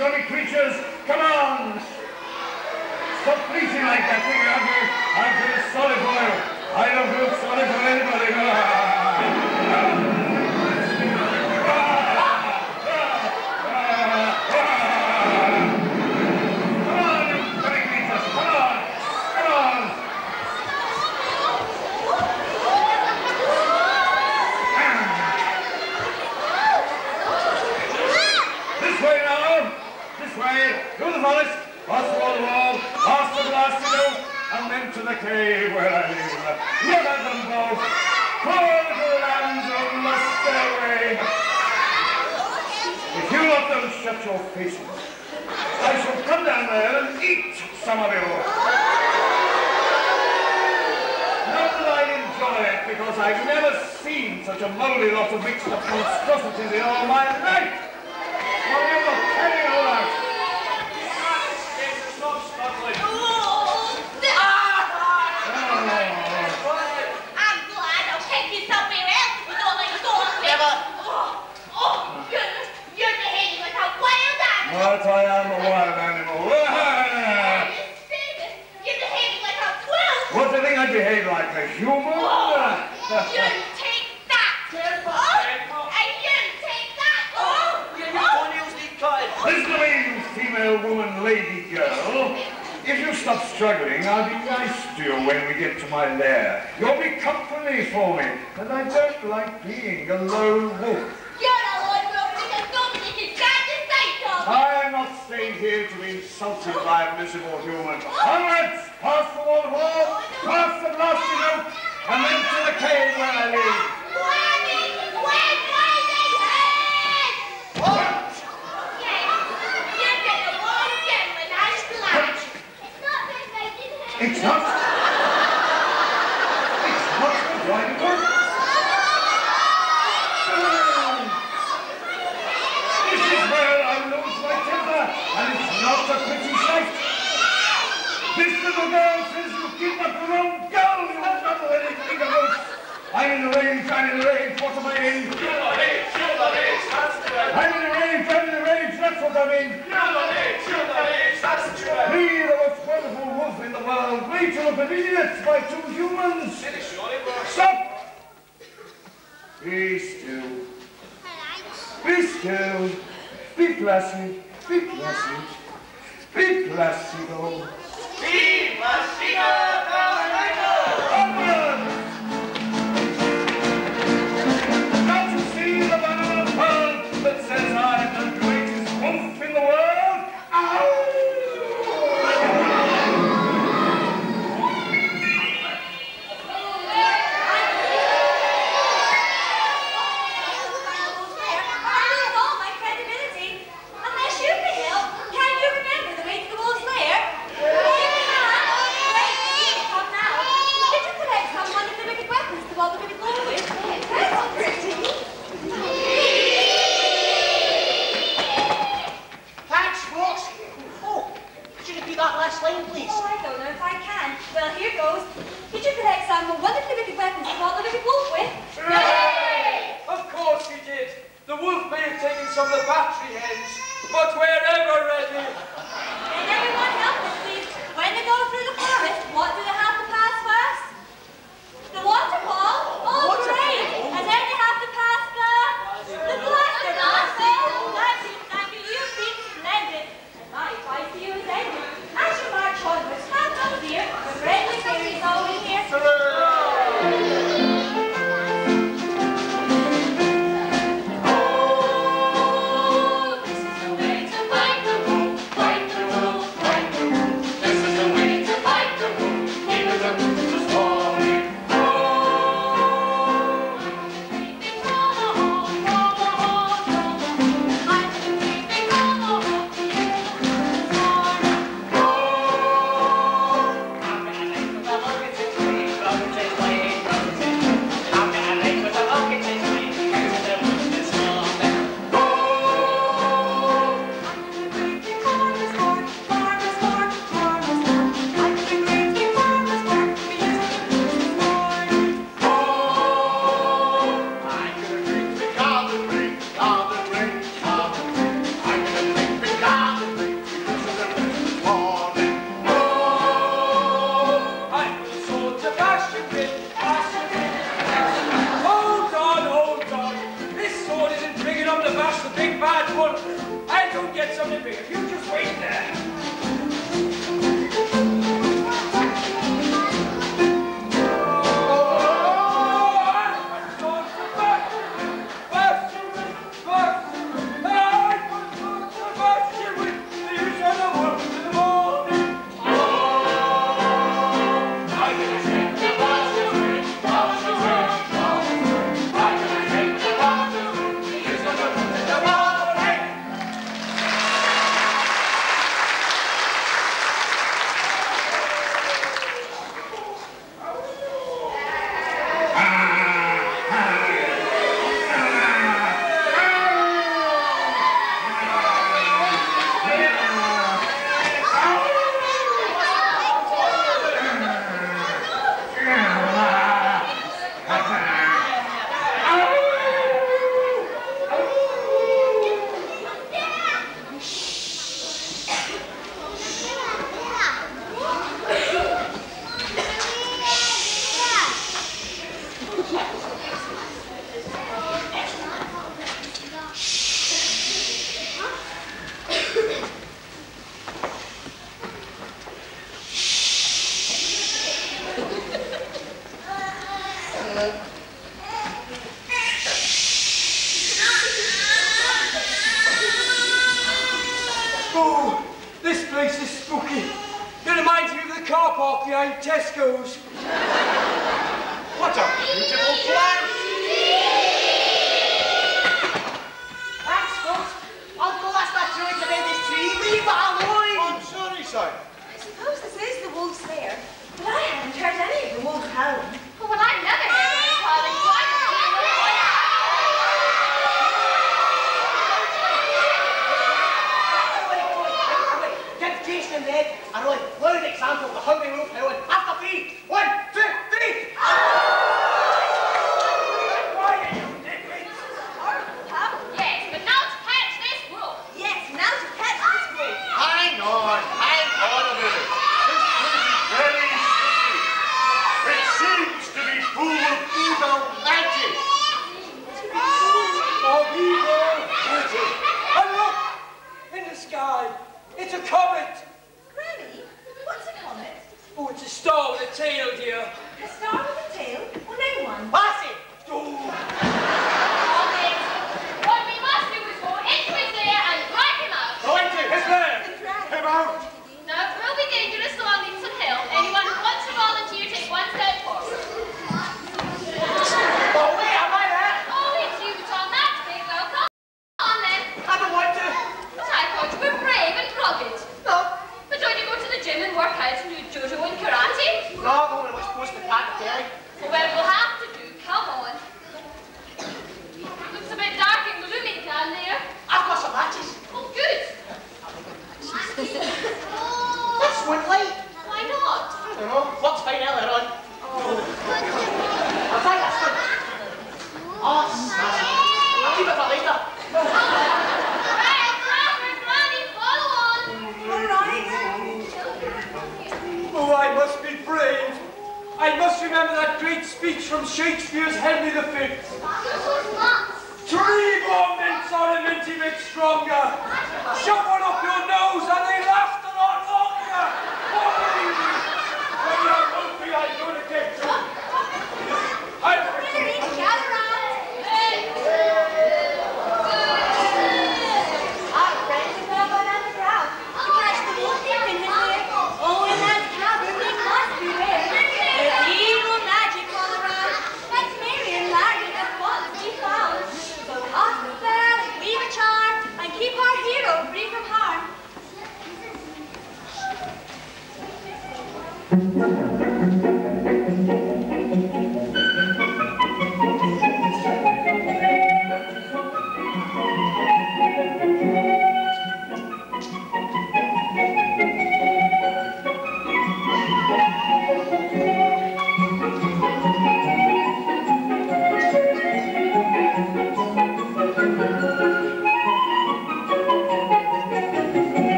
Speaker 1: scummy creatures. Come on. Stop bleating like that thing, I'm for solid oil. I don't feel sorry for anybody. Come on, you scummy creatures. Come on. Come on. This way now. This way. Through the forest. Past the wall, past the blasted oak, and then to the cave where I live. Look at them both. Poor little lambs have lost their way. If you lot don't shut your faces, I shall come down there and eat some of you. Not that I enjoy it, because I've never seen such a mouldy lot of mixed up monstrosities in all my life. Well, you look carrying all out. But I am a wild animal.
Speaker 2: You behave like a wolf.
Speaker 1: What do you think I behave like, a human?
Speaker 2: You take that. And you take that.
Speaker 1: Listen to me, you female woman lady girl. If you stop struggling, I'll be nice to you when we get to my lair. You'll be company for me, and I don't like being a lone wolf.
Speaker 2: You're a lone wolf because nobody can stand the sight of.
Speaker 1: I am not staying here to be insulted by a miserable human. Onwards, past the wall, past the blasted oak, and then to the cave where I live. What?
Speaker 2: Yes, you get the one gem with nice glass. It's not this way,
Speaker 1: It's not the right word. This is where I lose my temper, and it's not a pretty sight. This little girl says you kidnapped the wrong girl. You have not let it think about it. I'm in the rage, what am I in?
Speaker 6: You're the rage, that's the way.
Speaker 1: I'm in the rage, that's what I'm in.
Speaker 6: You're the rage, that's the way.
Speaker 1: Me, the most wonderful wolf in the world, way to look at idiots by two humans. Stop! Be still. Be still. Be placid. Be placid. Be placido.
Speaker 6: Be placido,
Speaker 1: Onward! Don't you see the banner of pearl that says I'm the greatest wolf in the world? Ow!
Speaker 6: Of the battery hens, but we're ever ready.
Speaker 2: Can everyone help us, please? When they go through the forest, what do they have to pass first? The waterfall? Oh, great! And then they have to pass the blaster Thank you. You've been splendid. And my advice to you is ended. As you march onwards, have no fear. The friendly fairies always here.
Speaker 7: This is the way to fight the wolf.
Speaker 6: Oh, this place is spooky. It reminds me of the car park behind Tesco's.
Speaker 3: What a beautiful place!
Speaker 5: Thanks, folks. Uncle, that's not throwing to bed this tree. Leave it alone.
Speaker 3: I'm sorry, son.
Speaker 4: I suppose this is the wolf's lair, but I haven't heard any of the wolves howling.
Speaker 2: Well, I've never heard any calling, so I don't see what it is.
Speaker 5: Give Jason and Ed a really loud example of the hungry wolf howling. After 3, 1, 2, 3. Quiet, you dickheads.
Speaker 4: Horrible howl.
Speaker 2: Yes, but now to catch this wolf.
Speaker 4: Yes, now to catch this wolf.
Speaker 3: Hang on a minute. This place is very spooky. It seems to be full of evil magic.
Speaker 6: Oh, evil! And look! In the sky! It's a comet!
Speaker 4: Granny, what's a comet?
Speaker 6: Oh, it's a star with a tail, dear.
Speaker 4: A star with a tail? Well, name one.
Speaker 5: Lassie.
Speaker 6: Oh,
Speaker 2: All this. What we must do is go into his lair and drag him out.
Speaker 3: Go into his lair.
Speaker 4: The dragon.
Speaker 3: Him out.
Speaker 2: Now, it will be dangerous, so I'll need some help. Anyone who wants to volunteer, take one step forward.
Speaker 5: Oh, wait, am I there?
Speaker 2: Oh, it's you, Tom. That's big. Well, come on then.
Speaker 5: I don't want to.
Speaker 2: But I thought you were brave and rugged.
Speaker 5: No.
Speaker 2: But don't you go to the gym and work out and do judo and karate?
Speaker 5: No, I'm only supposed to pat the belly.
Speaker 2: Well, we'll have to do. Come on. Looks a bit dark and gloomy down there.
Speaker 5: I've got some matches.
Speaker 2: Oh, good.
Speaker 5: This one light.
Speaker 2: Why not?
Speaker 5: I don't know. What's fine earlier on? I'll try this one. Oh, smash it. I'll keep it for later.
Speaker 2: Right, Robert, Ronnie, follow on.
Speaker 4: All right.
Speaker 6: oh, I must be brave. I must remember that great speech from Shakespeare's Henry V. 3 more mints on a minty bit stronger. Shove one up your nose and they last a lot longer. Oh, when you're hungry, I'm going to get you.
Speaker 4: Ready, gather round. Our friends have now gone underground to catch the wolf deep in his lair. Oh, in that cavern we must beware. There's evil magic all around. That's Mary and Larry that once we found. So toss the bell and weave a charm and keep our hero free from harm.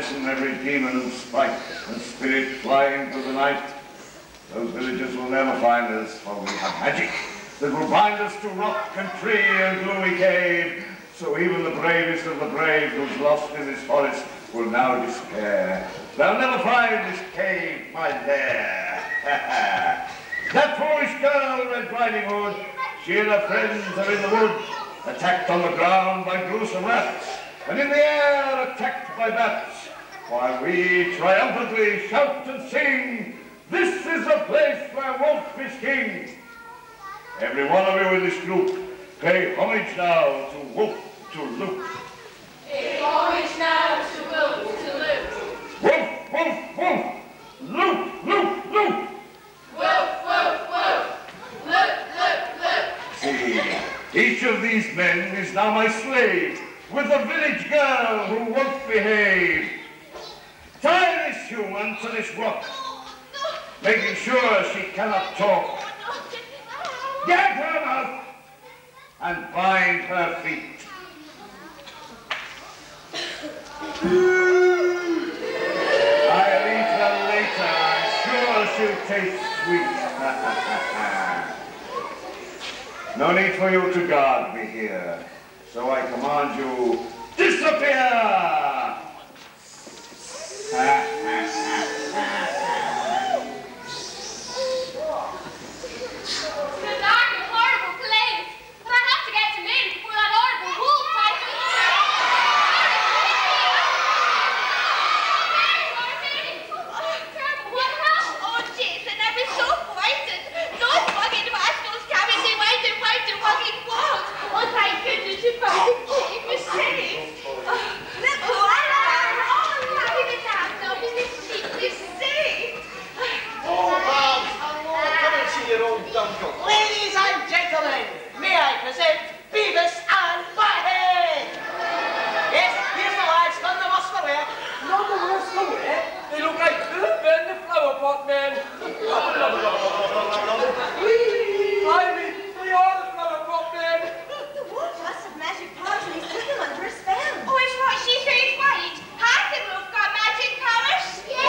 Speaker 1: jettison every demon and sprite and spirit flying through the night. Those villagers will never find us, for we have magic that will bind us to rock and tree and gloomy cave. So even the bravest of the brave who's lost in this forest will now despair. They'll never find this cave, my lair. That foolish girl, Red Riding Hood, she and her friends are in the wood, attacked on the ground by gruesome rats, and in the air attacked by bats, while we triumphantly shout and sing, this is the place where Wolf is king. Every one of you in this group, pay homage now to Wolf to Luke.
Speaker 2: Pay homage now to Wolf to Luke.
Speaker 1: Wolf, wolf, wolf, Luke, Luke, Luke.
Speaker 2: Wolf, wolf, wolf, Luke, Luke, Luke.
Speaker 1: See, each of these men is now my slave, with a village girl who won't behave. Tie this human to this rock, making sure she cannot talk. Gag her mouth and bind her feet. I'll eat her later. I'm sure she'll taste sweet. No need for you to guard me here. So I command you, disappear!
Speaker 5: Ladies and gentlemen, may I present Beavis and Butthead? Yes, here's the lads, none the worse for wear.
Speaker 6: None the worse for wear? They look like Ben the flower pot man. I mean, they are the flower pot man.
Speaker 4: The wolf must have magic powers and he's put them under a spell.
Speaker 2: Oh, is what she says right? Has the wolf got magic powers?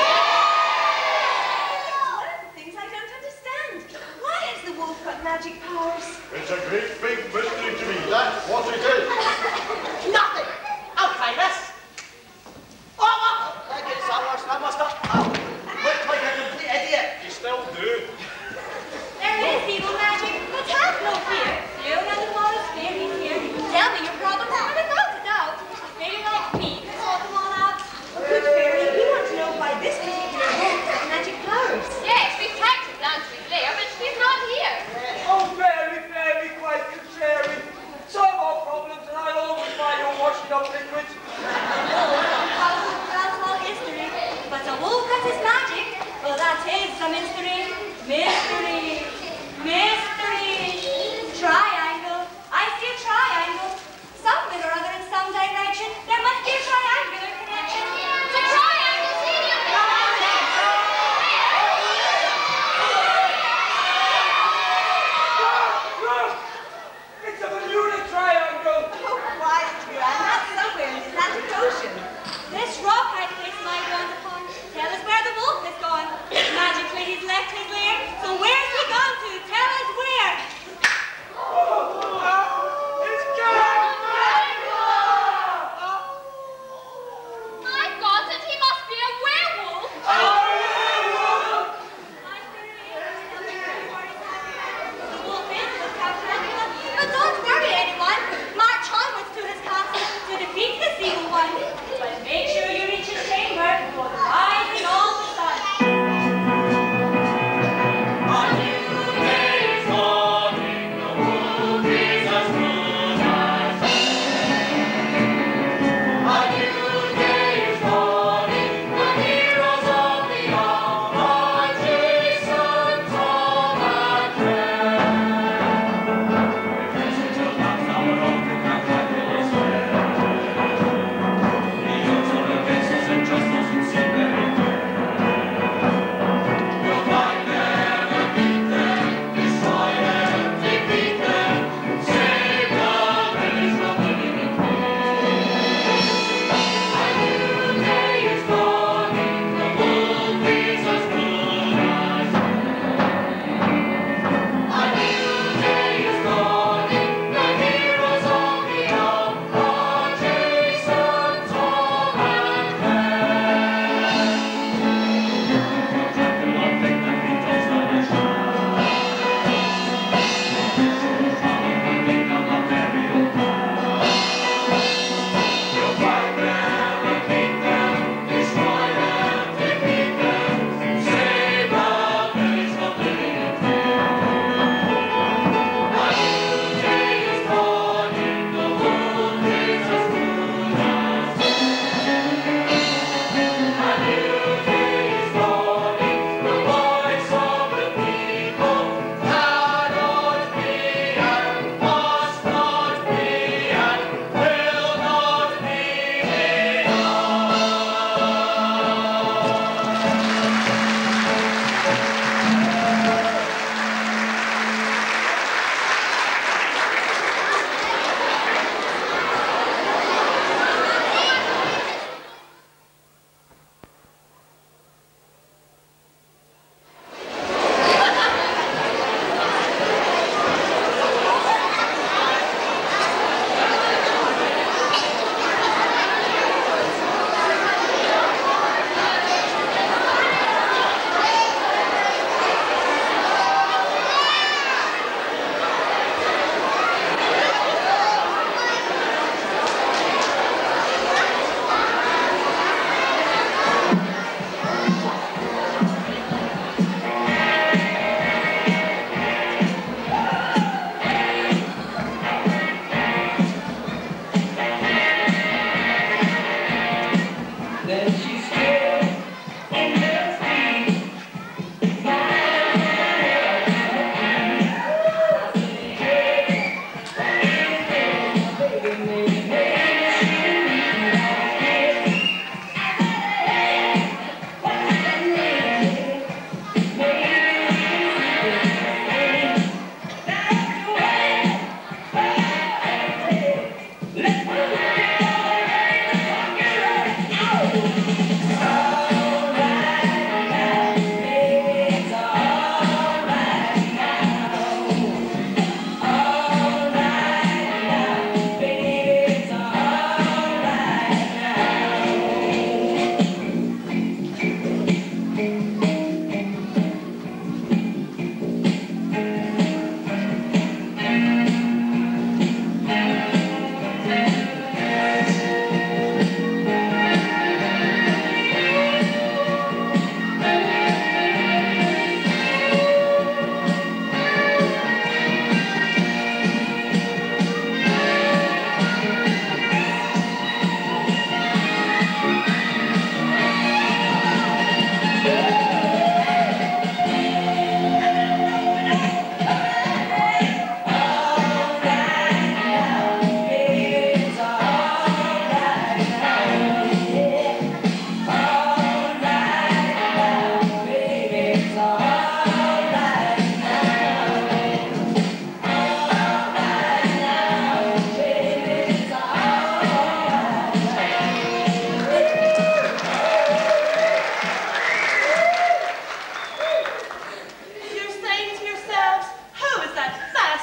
Speaker 4: One of the things I don't understand. Why has the wolf got magic powers?
Speaker 3: It's a great big mystery to me, that's what it is.
Speaker 5: Nothing. I'll try this. Oh, I get somewhere, I must have. Oh, look like a complete idiot.
Speaker 3: You still do.
Speaker 2: There is evil magic, but have no fear. You and the forest fairies here. Tell me your problems and without a doubt. A fairy like me can sort them all out.
Speaker 4: A good fairy, we want to know why this particular wolf has magic powers.
Speaker 2: Yes, we've tried to Blanche's lair, but she's not here.
Speaker 6: Oh, very, very quite contrary. Solve our problems and I'll always buy your washing up liquid.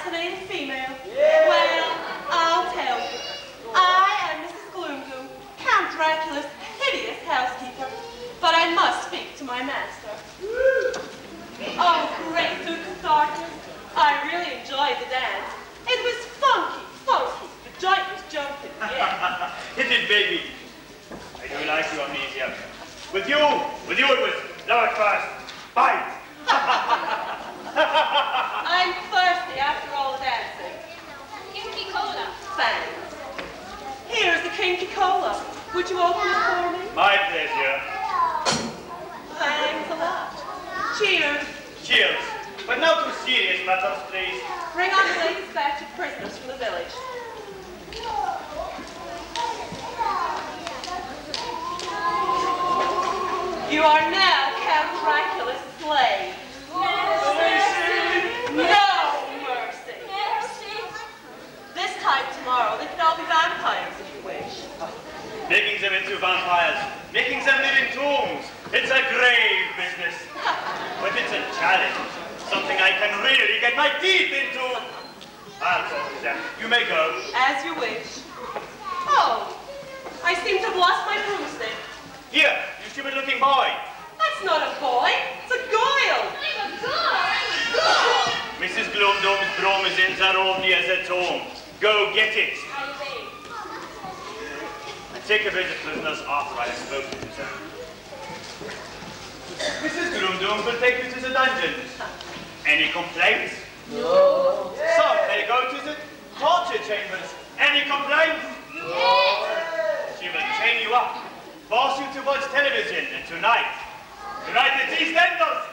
Speaker 4: fascinating female. Well, I'll tell you. I am Mrs. Gloomdoom, Count Dracula's hideous housekeeper, but I must speak to my master. Oh, great Duke of Darkness. I really enjoyed the dance. It was funky, funky. The joint was jumping, yeah.
Speaker 7: It is, baby. I do like you, Amnesia. With you it was love at first. Bye.
Speaker 4: I'm thirsty after all the dancing.
Speaker 2: Kinky cola.
Speaker 4: Thanks. Here's the Kinky Cola. Would you open it for me?
Speaker 7: My pleasure.
Speaker 4: Thanks a lot. Cheers.
Speaker 7: Cheers. But now to serious matters, please.
Speaker 4: Bring on the latest batch of prisoners from the village. You are now Count Dracula's slave.
Speaker 2: Mercy.
Speaker 4: No mercy.
Speaker 2: Mercy.
Speaker 4: This time tomorrow, they can all be vampires if you wish.
Speaker 7: Making them into vampires. Making them live in tombs. It's a grave business. But it's a challenge. Something I can really get my teeth into. I'll talk to them. You may go.
Speaker 4: As you wish. Oh, I seem to have lost my broomstick.
Speaker 7: Here, you stupid-looking boy.
Speaker 4: That's not a boy. It's a goyle.
Speaker 7: Mrs. Gloomdoom's broom is in Zarovni as a tomb. Go get it. And take away the prisoners after I have spoken to them. Mrs. Gloomdoom will take you to the dungeons. Any complaints?
Speaker 4: No.
Speaker 7: Some may go to the torture chambers. Any complaints?
Speaker 2: Yes.
Speaker 7: She will chain you up, force you to watch television, and tonight at EastEnders.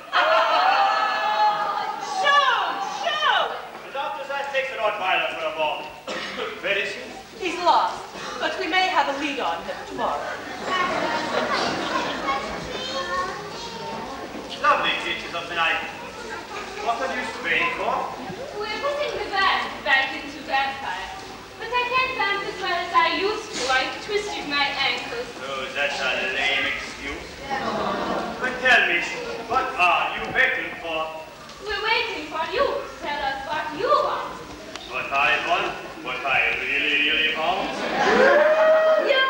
Speaker 4: Show!
Speaker 7: The doctor says takes a Rottweiler for a walk. Where is he?
Speaker 4: He's lost, but we may have a lead on him tomorrow.
Speaker 7: Lovely teachers of the night. What are you spraying for?
Speaker 2: We're putting the bat back into vampire. But I can't dance as well as I used to. I twisted my ankles.
Speaker 7: Oh, that's a lame excuse. But tell me, what are you waiting for?
Speaker 2: We're waiting for you to tell us what you want.
Speaker 7: What I want? What I really want?
Speaker 2: You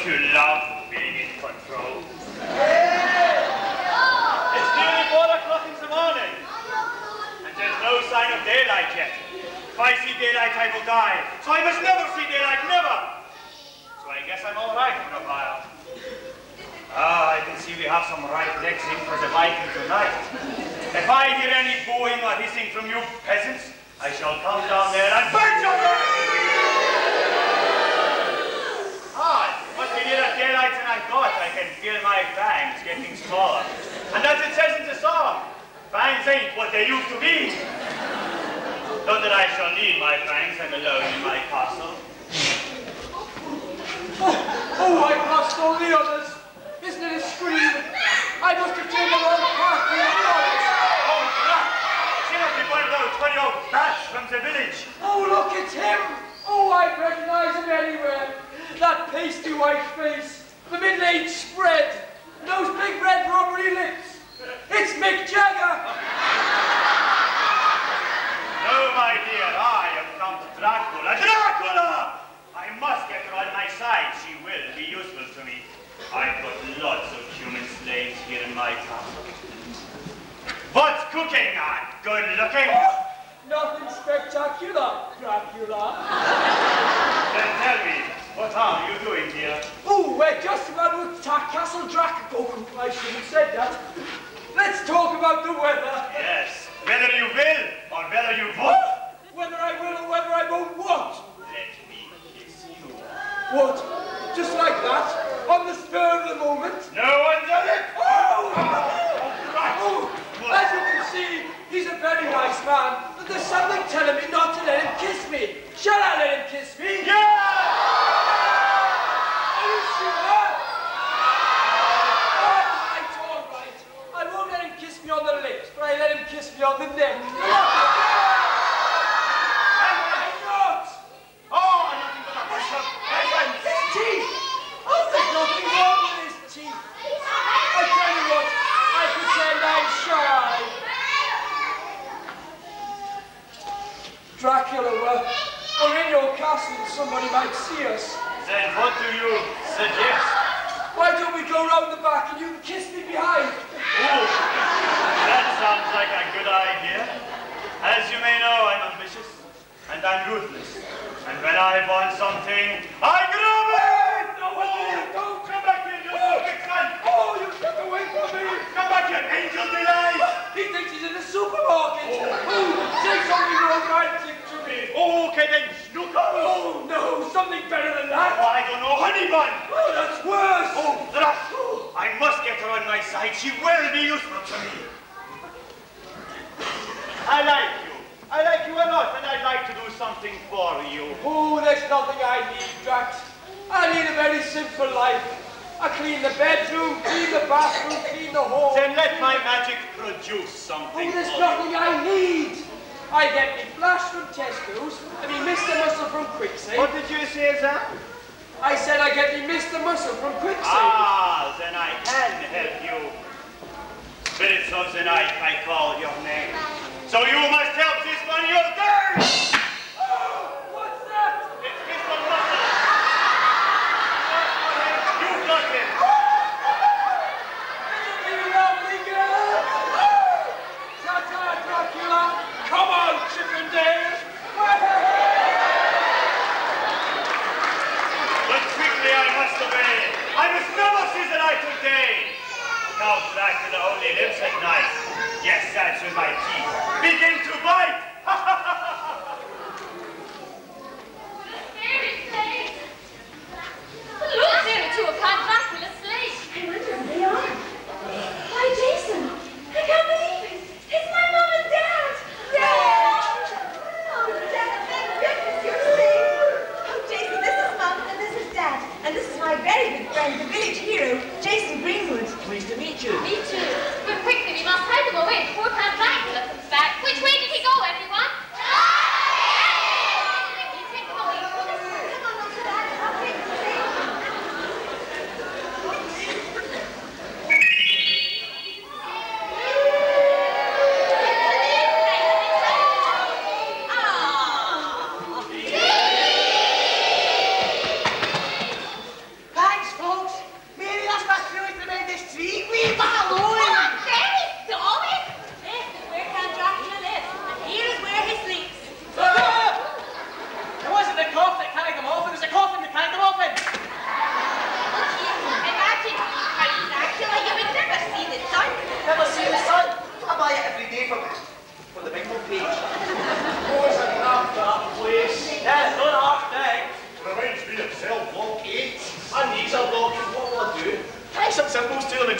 Speaker 7: you love being in control? It's nearly 4 o'clock in the morning, and there's no sign of daylight yet. If I see daylight, I will die. So I must never see daylight, never. So I guess I'm all right for a while. Ah, I can see we have some right legs in for the Viking tonight. If I hear any booing or hissing from you peasants, I shall come down there and burn your head! Ah, it must be nearer daylight than I thought. I can feel my fangs getting smaller. And as it says in the song, fangs ain't what they used to be. Not that I shall need my fangs, I'm alone in my castle.
Speaker 6: Oh, I passed all the others. Isn't it a scream? I must have taken the wrong path.
Speaker 7: Oh, crap! She must be one of those funny old bats from the village.
Speaker 6: Oh, look, it's him. Oh, I recognize him anywhere. That pasty white face, the middle-aged spread, and those big red rubbery lips. It's Mick Jagger.
Speaker 7: No, my dear, I am Count Dracula. Dracula! I must get her on my side. She will be useful to me. I've got lots of human slaves here in my castle. What's cooking? Good looking?
Speaker 6: Oh, nothing spectacular, Dracula.
Speaker 7: Then tell me, what are you doing here?
Speaker 6: Oh, we're just about to attack Castle Dracula. Oh, I should have said that. Let's talk about the weather.
Speaker 7: Yes, whether you will or whether you won't.
Speaker 6: Whether I will or whether I won't what?
Speaker 7: Let me kiss you.
Speaker 6: What? Just like that? On the spur of the moment?
Speaker 7: No one's on it!
Speaker 6: Oh!
Speaker 7: Oh,
Speaker 6: As you can see, he's a very nice man, but there's something telling me not to let him kiss me. Shall I let him kiss me?
Speaker 7: yeah!
Speaker 6: Are you sure? All right. I won't let him kiss me on the lips, but I let him kiss me on the neck. Teeth! Oh, there's nothing wrong with his teeth. I tell you what, I pretend I'm shy. Dracula, we're in your castle and somebody might see us.
Speaker 7: Then what do you suggest?
Speaker 6: Why don't we go round the back and you can kiss me behind?
Speaker 7: Oh, that sounds like a good idea. As you may know, I'm ambitious and I'm ruthless. And when I want something, I grab it!
Speaker 6: No, don't!
Speaker 7: Come back here, you stupid son!
Speaker 6: Oh, you took away from me!
Speaker 7: Come back here, angel delight!
Speaker 6: He thinks he's in the supermarket! Oh, say something romantic to me!
Speaker 7: Okay then, snooker!
Speaker 6: Oh, no, something better than that!
Speaker 7: Oh, I don't know, honey bun!
Speaker 6: Oh, that's worse!
Speaker 7: Oh, Dracula! I must get her on my side. She will be useful to me. I like you. I like you a lot, and I'd like to do something for you.
Speaker 6: Oh, there's nothing I need, Drax. I need a very simple life. I clean the bedroom, clean the bathroom, clean the hall.
Speaker 7: Then let my magic produce something
Speaker 6: Oh, there's
Speaker 7: for
Speaker 6: nothing
Speaker 7: you.
Speaker 6: I need. I get me flash from Tesco's, and me Mr. Muscle from Quicksave.
Speaker 7: What did you say, sir?
Speaker 6: I said I get me Mr. Muscle from Quicksave.
Speaker 7: Ah, then I can help you. Spirits of the night, I call your name. So you must help this one, you'll burn!
Speaker 6: Oh, what's that?
Speaker 7: It's Mr. Muscle. You've got him.
Speaker 6: Isn't he lovely, girl? Ta-ta, Dracula. Come on, Chippendale.
Speaker 7: But quickly I must obey. I must never see the light of day. Count Dracula only lives at night. Yes, that's with my teeth. Begin to bite!
Speaker 2: Fairy slaves! Look, there are two of Count Dracula's slaves. I wonder who they are. Why, Jason! I can't believe it! It's my mom and dad!
Speaker 4: Dad! Oh, Dad, thank goodness you're safe. Oh, Jason, this is Mom, and this is Dad. And this is my very good friend, the village hero, Jason Greenwood.
Speaker 5: Pleased to meet you.
Speaker 2: Me too. But quickly, we must hide them away before Count Dracula comes back. Which way did he go, everyone? Quickly, take them away.
Speaker 4: Come on, Uncle Dad, I'll take the safe.
Speaker 5: Thanks for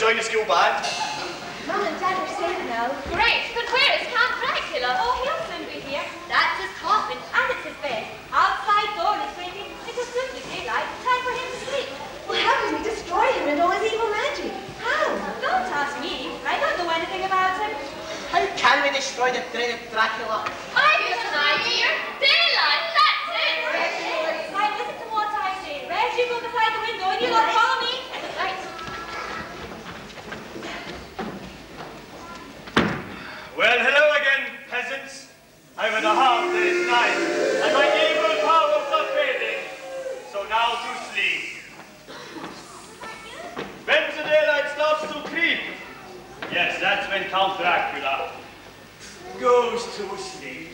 Speaker 5: join the school band.
Speaker 4: Mum and Dad are safe now.
Speaker 2: Great, but where is Count Dracula? Oh, he'll soon be here. That's his coffin, and it's his bed. Outside door is waiting. It is simply daylight. Time for him to sleep.
Speaker 4: Well, how can we destroy him and all his evil magic? How?
Speaker 2: Don't ask me. I don't know anything about him.
Speaker 5: How can we destroy the dreaded Dracula?
Speaker 2: I've got an idea. Daylight, that's it. Right, listen to what I say. Reg, you go beside the window and you lot follow me. Right.
Speaker 7: Well, hello again, peasants. I've had a hard day's night, and my evil powers are fading. So now to sleep. When the daylight starts to creep, yes, that's when Count Dracula goes to sleep.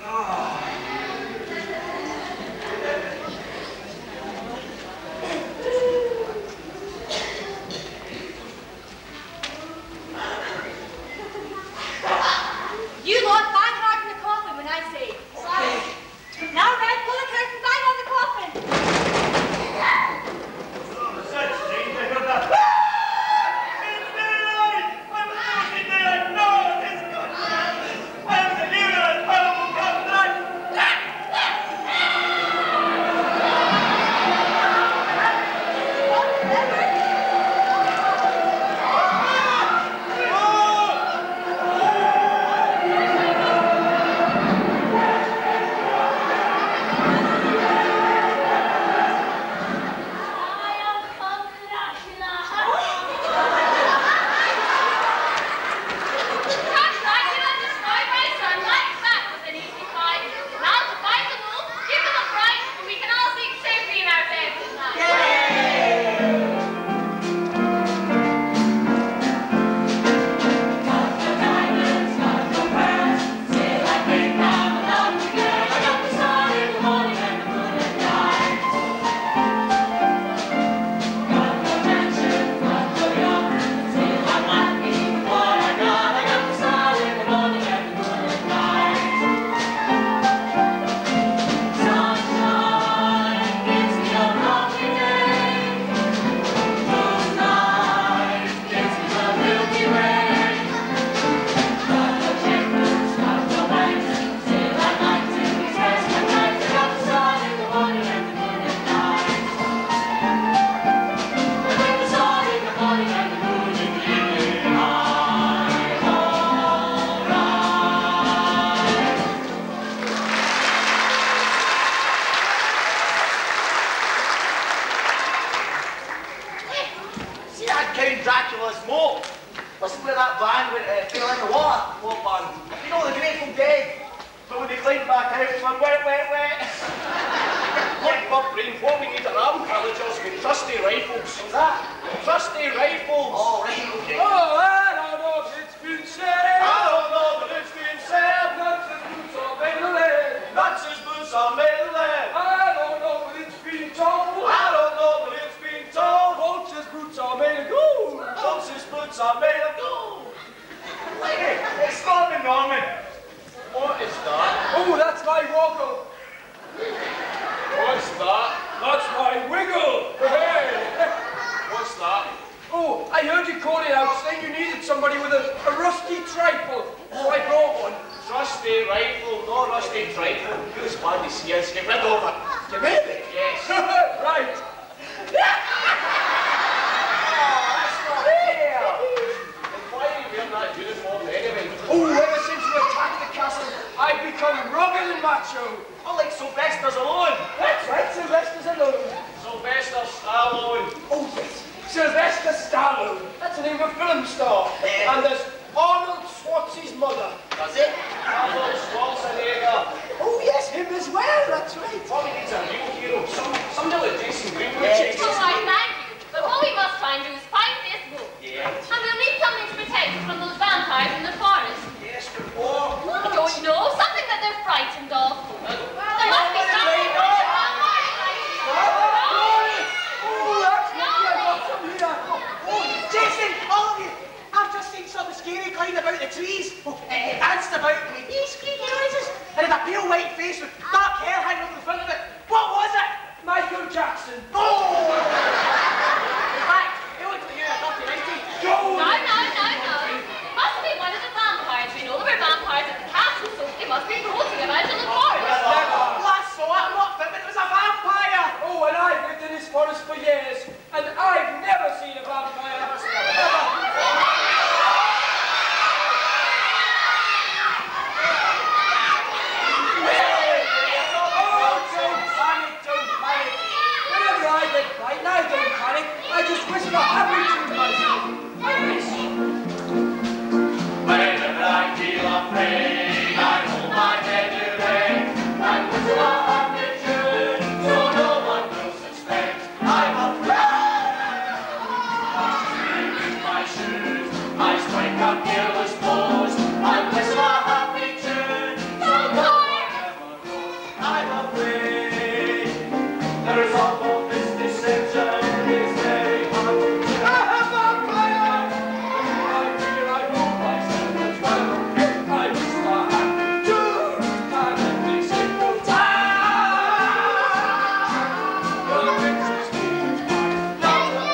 Speaker 2: You lot find hard in the coffin when I say. Right. Now, Red, pull the curtains. I'm on the coffin.
Speaker 7: Such things, I heard that. It's daylight! I'm losing daylight! No, it's good! I'm the hero and powerful Count Dracula!
Speaker 5: Count Dracula's moat. Listen to that band with Feel Like a Water, what band? You know, the Grateful Dead. But when they climb back out, it's like wet, wet, wet. Like Bob Brain, what we need around villages with trusty rifles. What's that? Trusty rifles. Oh, right, okay.
Speaker 6: Oh, I don't know if it's been said.
Speaker 5: I don't know, but it's been said.
Speaker 6: Nuts' boots are made of lead.
Speaker 5: Nuts' boots are made of lead.
Speaker 6: I don't know, but it's been told.
Speaker 5: I don't know, but it's been told.
Speaker 6: Vulture's boots are made of gold.
Speaker 5: Vulture's boots are made of gold. Hey, it's Norman, Norman. What is that?
Speaker 6: Oh, that's my woggle.
Speaker 5: What's that?
Speaker 6: That's my wiggle. Hey.
Speaker 5: What's that?
Speaker 6: Oh, I heard you calling out saying you needed somebody with a rusty trifle. So I brought one.
Speaker 5: Trusty rifle, no rusty trifle. Who's glad to see us? Get rid of it.
Speaker 6: Get rid of it?
Speaker 5: Yes.
Speaker 6: Right.
Speaker 5: Oh, that's not fair. And why are you wearing that uniform anyway?
Speaker 6: Oh, ever since you attacked the castle, I've become rugged and macho.
Speaker 5: Oh, like Sylvester Stallone.
Speaker 6: That's right, Sylvester Stallone.
Speaker 5: Sylvester Stallone.
Speaker 6: Oh, yes, Sylvester Stallone. That's the name of a film star.
Speaker 5: Yeah.
Speaker 6: And there's Arnold Schwarzenegger's mother.
Speaker 5: Does it? Arnold Schwarzenegger.
Speaker 6: Oh, yes, him as well, that's right.
Speaker 5: What we need is a real hero. Somebody like Jason Greenwood.
Speaker 2: Oh, I thank you. But what we must try and do is find this book.
Speaker 5: Yeah.
Speaker 2: And we'll need something to protect us from those vampires in the forest.
Speaker 5: Yes, but what?
Speaker 2: I don't know. Something that they're frightened of. There must be something.
Speaker 6: Oh, that's lucky I got some here.
Speaker 5: Oh, Jason, all of you. I've just seen something scary climbing about the trees. It danced about me. These squeaky noises. And had a pale white face with dark hair hanging over the front of it. What was it?
Speaker 6: Michael Jackson.
Speaker 5: Oh!
Speaker 6: wishing a happy tune myself. I wish.
Speaker 8: Whenever I feel afraid, I hold my head today and whistle a happy tune, so no one will suspect I'm afraid. In my shoes, I strike a careless pose and whistle a happy tune, so no one ever knows I'm afraid. The result of this deception is very hard to tell. I have a plan. I feel I know myself as well. I whistle a happy tune and every single time. The picture's moved by love and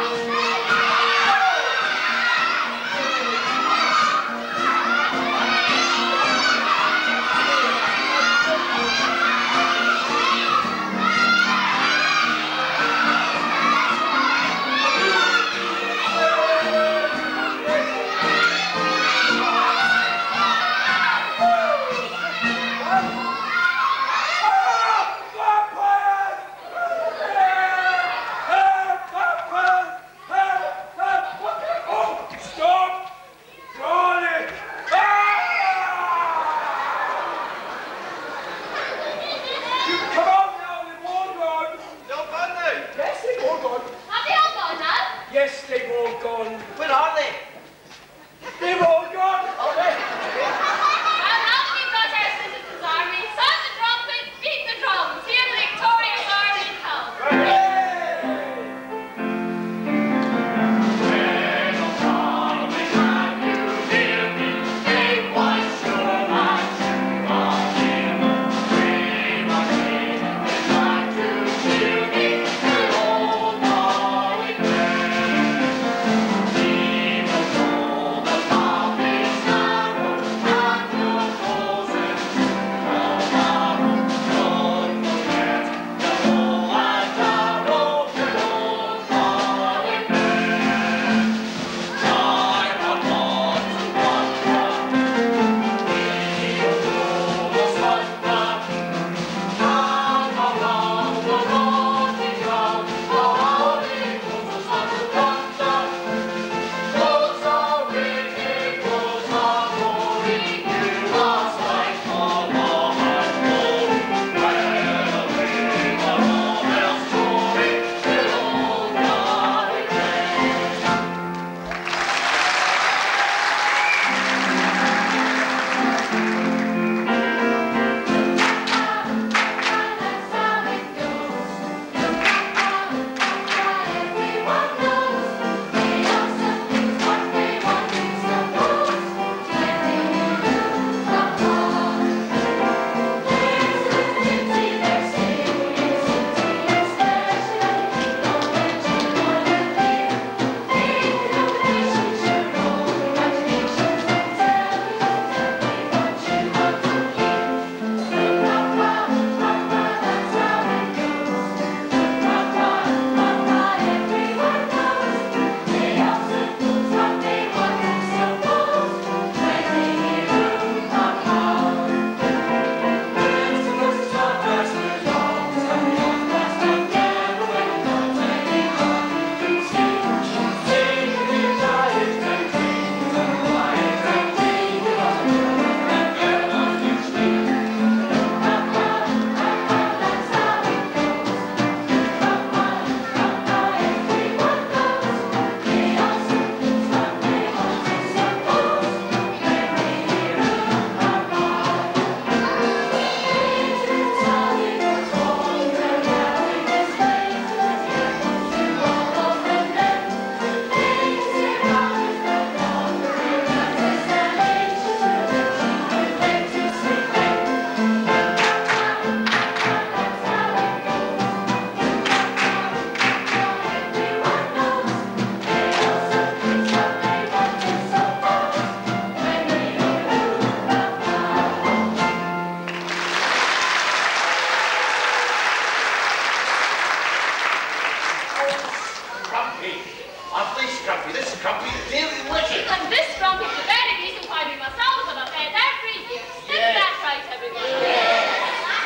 Speaker 2: Have they all gone now?
Speaker 6: Yes, they've all gone.
Speaker 5: Where are they?
Speaker 6: They've all gone.
Speaker 5: Are they?
Speaker 2: Well, now that we've got our citizens' army, sound the trumpet, beat the drums, hear the victorious army come.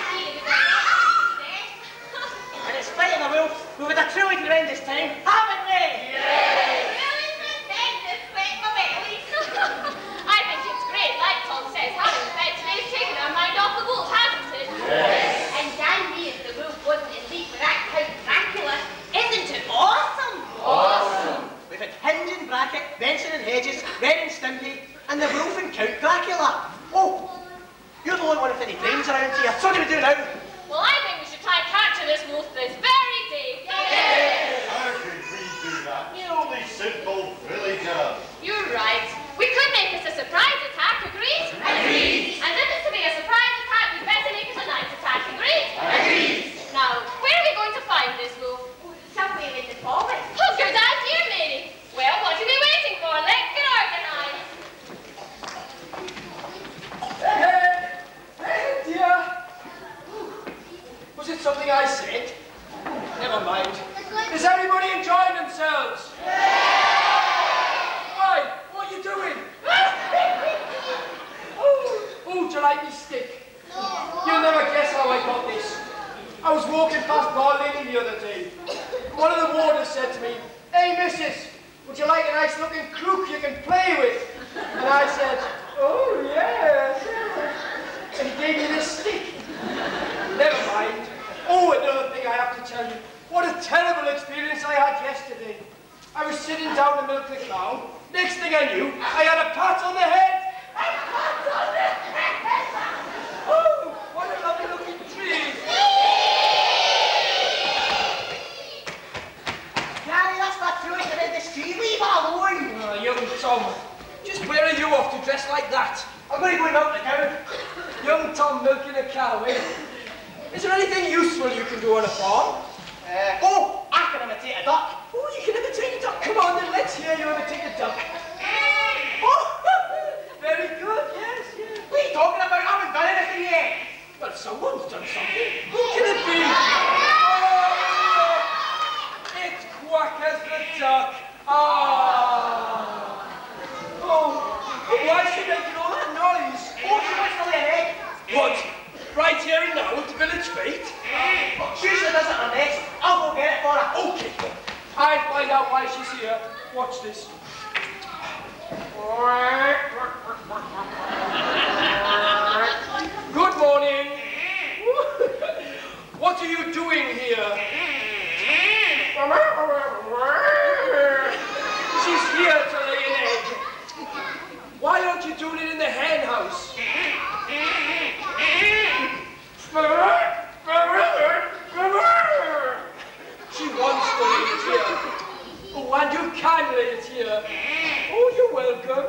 Speaker 5: We would have truly around this time, haven't we? day?
Speaker 2: Really tremendous, great my belly. I think it's great, like Tom says, having the bed today's taken our mind off the wolf, hasn't it?
Speaker 3: Yes.
Speaker 2: And dandy as the wolf wasn't in league with that Count Dracula. Isn't it awesome?
Speaker 5: Awesome. We've had Hinge and Bracket, Benson and Hedges, Ren and Stimpy, and the wolf and Count Dracula. Oh, you're the only one with any brains around here. So what do we do now?
Speaker 2: Well, I think we should try and capture this wolf this very day.
Speaker 3: How could we do that? You only simple villager.
Speaker 2: You're right. We could make this a surprise attack, agreed?
Speaker 3: Agreed.
Speaker 2: And if it's to be a surprise attack, we'd better make it a night attack, agreed?
Speaker 3: Agreed.
Speaker 2: Now, where are we going to find this wolf? Somewhere in the forest. Oh, good idea, Mary. Well, what are we waiting for? Let's get organized.
Speaker 6: Hey, dear. Was it something I said? Never mind. Is everybody enjoying themselves? Why? What are you doing? Oh, do you like me stick? You'll never guess how I got this. I was walking past Bar Lily the other day. One of the warders said to me, "Hey, missus, would you like a nice looking crook you can play with?" And I said, "Oh, yes." And he gave me this stick. Never mind. Oh, another thing I have to tell you. What a terrible experience I had yesterday. I was sitting down to milk the cow. Next thing I knew, I had a pat on the head. A pat on the head! Oh, what a lovely looking tree.
Speaker 5: Gary, that's not true. It's in the street. Leave her alone.
Speaker 6: Oh, young Tom, just where are you off to dress like that?
Speaker 5: I'm going to go and milk the cow.
Speaker 6: Young Tom milking a cow, eh? Is there anything useful you can do on a farm?
Speaker 5: Oh, I can imitate a duck.
Speaker 6: Oh, you can imitate a duck. Come on then, let's hear you imitate a duck. Oh, very good, yes, yes.
Speaker 5: What are you talking about? I haven't done anything yet.
Speaker 6: Well, someone's done something. Who can it be? Oh, it's Quackers the duck. Ah. Oh, but why is she making all that noise?
Speaker 5: Oh, she wants to lay an egg.
Speaker 6: What? Right here and now at the village fete?
Speaker 5: She usually does it on her nest. I'll go get it for her.
Speaker 6: Okay, I'll find out why she's here. Watch this. Good morning. What are you doing here? She's here to lay an egg. Why aren't you doing it in the hen house? She wants to lay it here. Oh, and you can lay it here. Oh, you're welcome.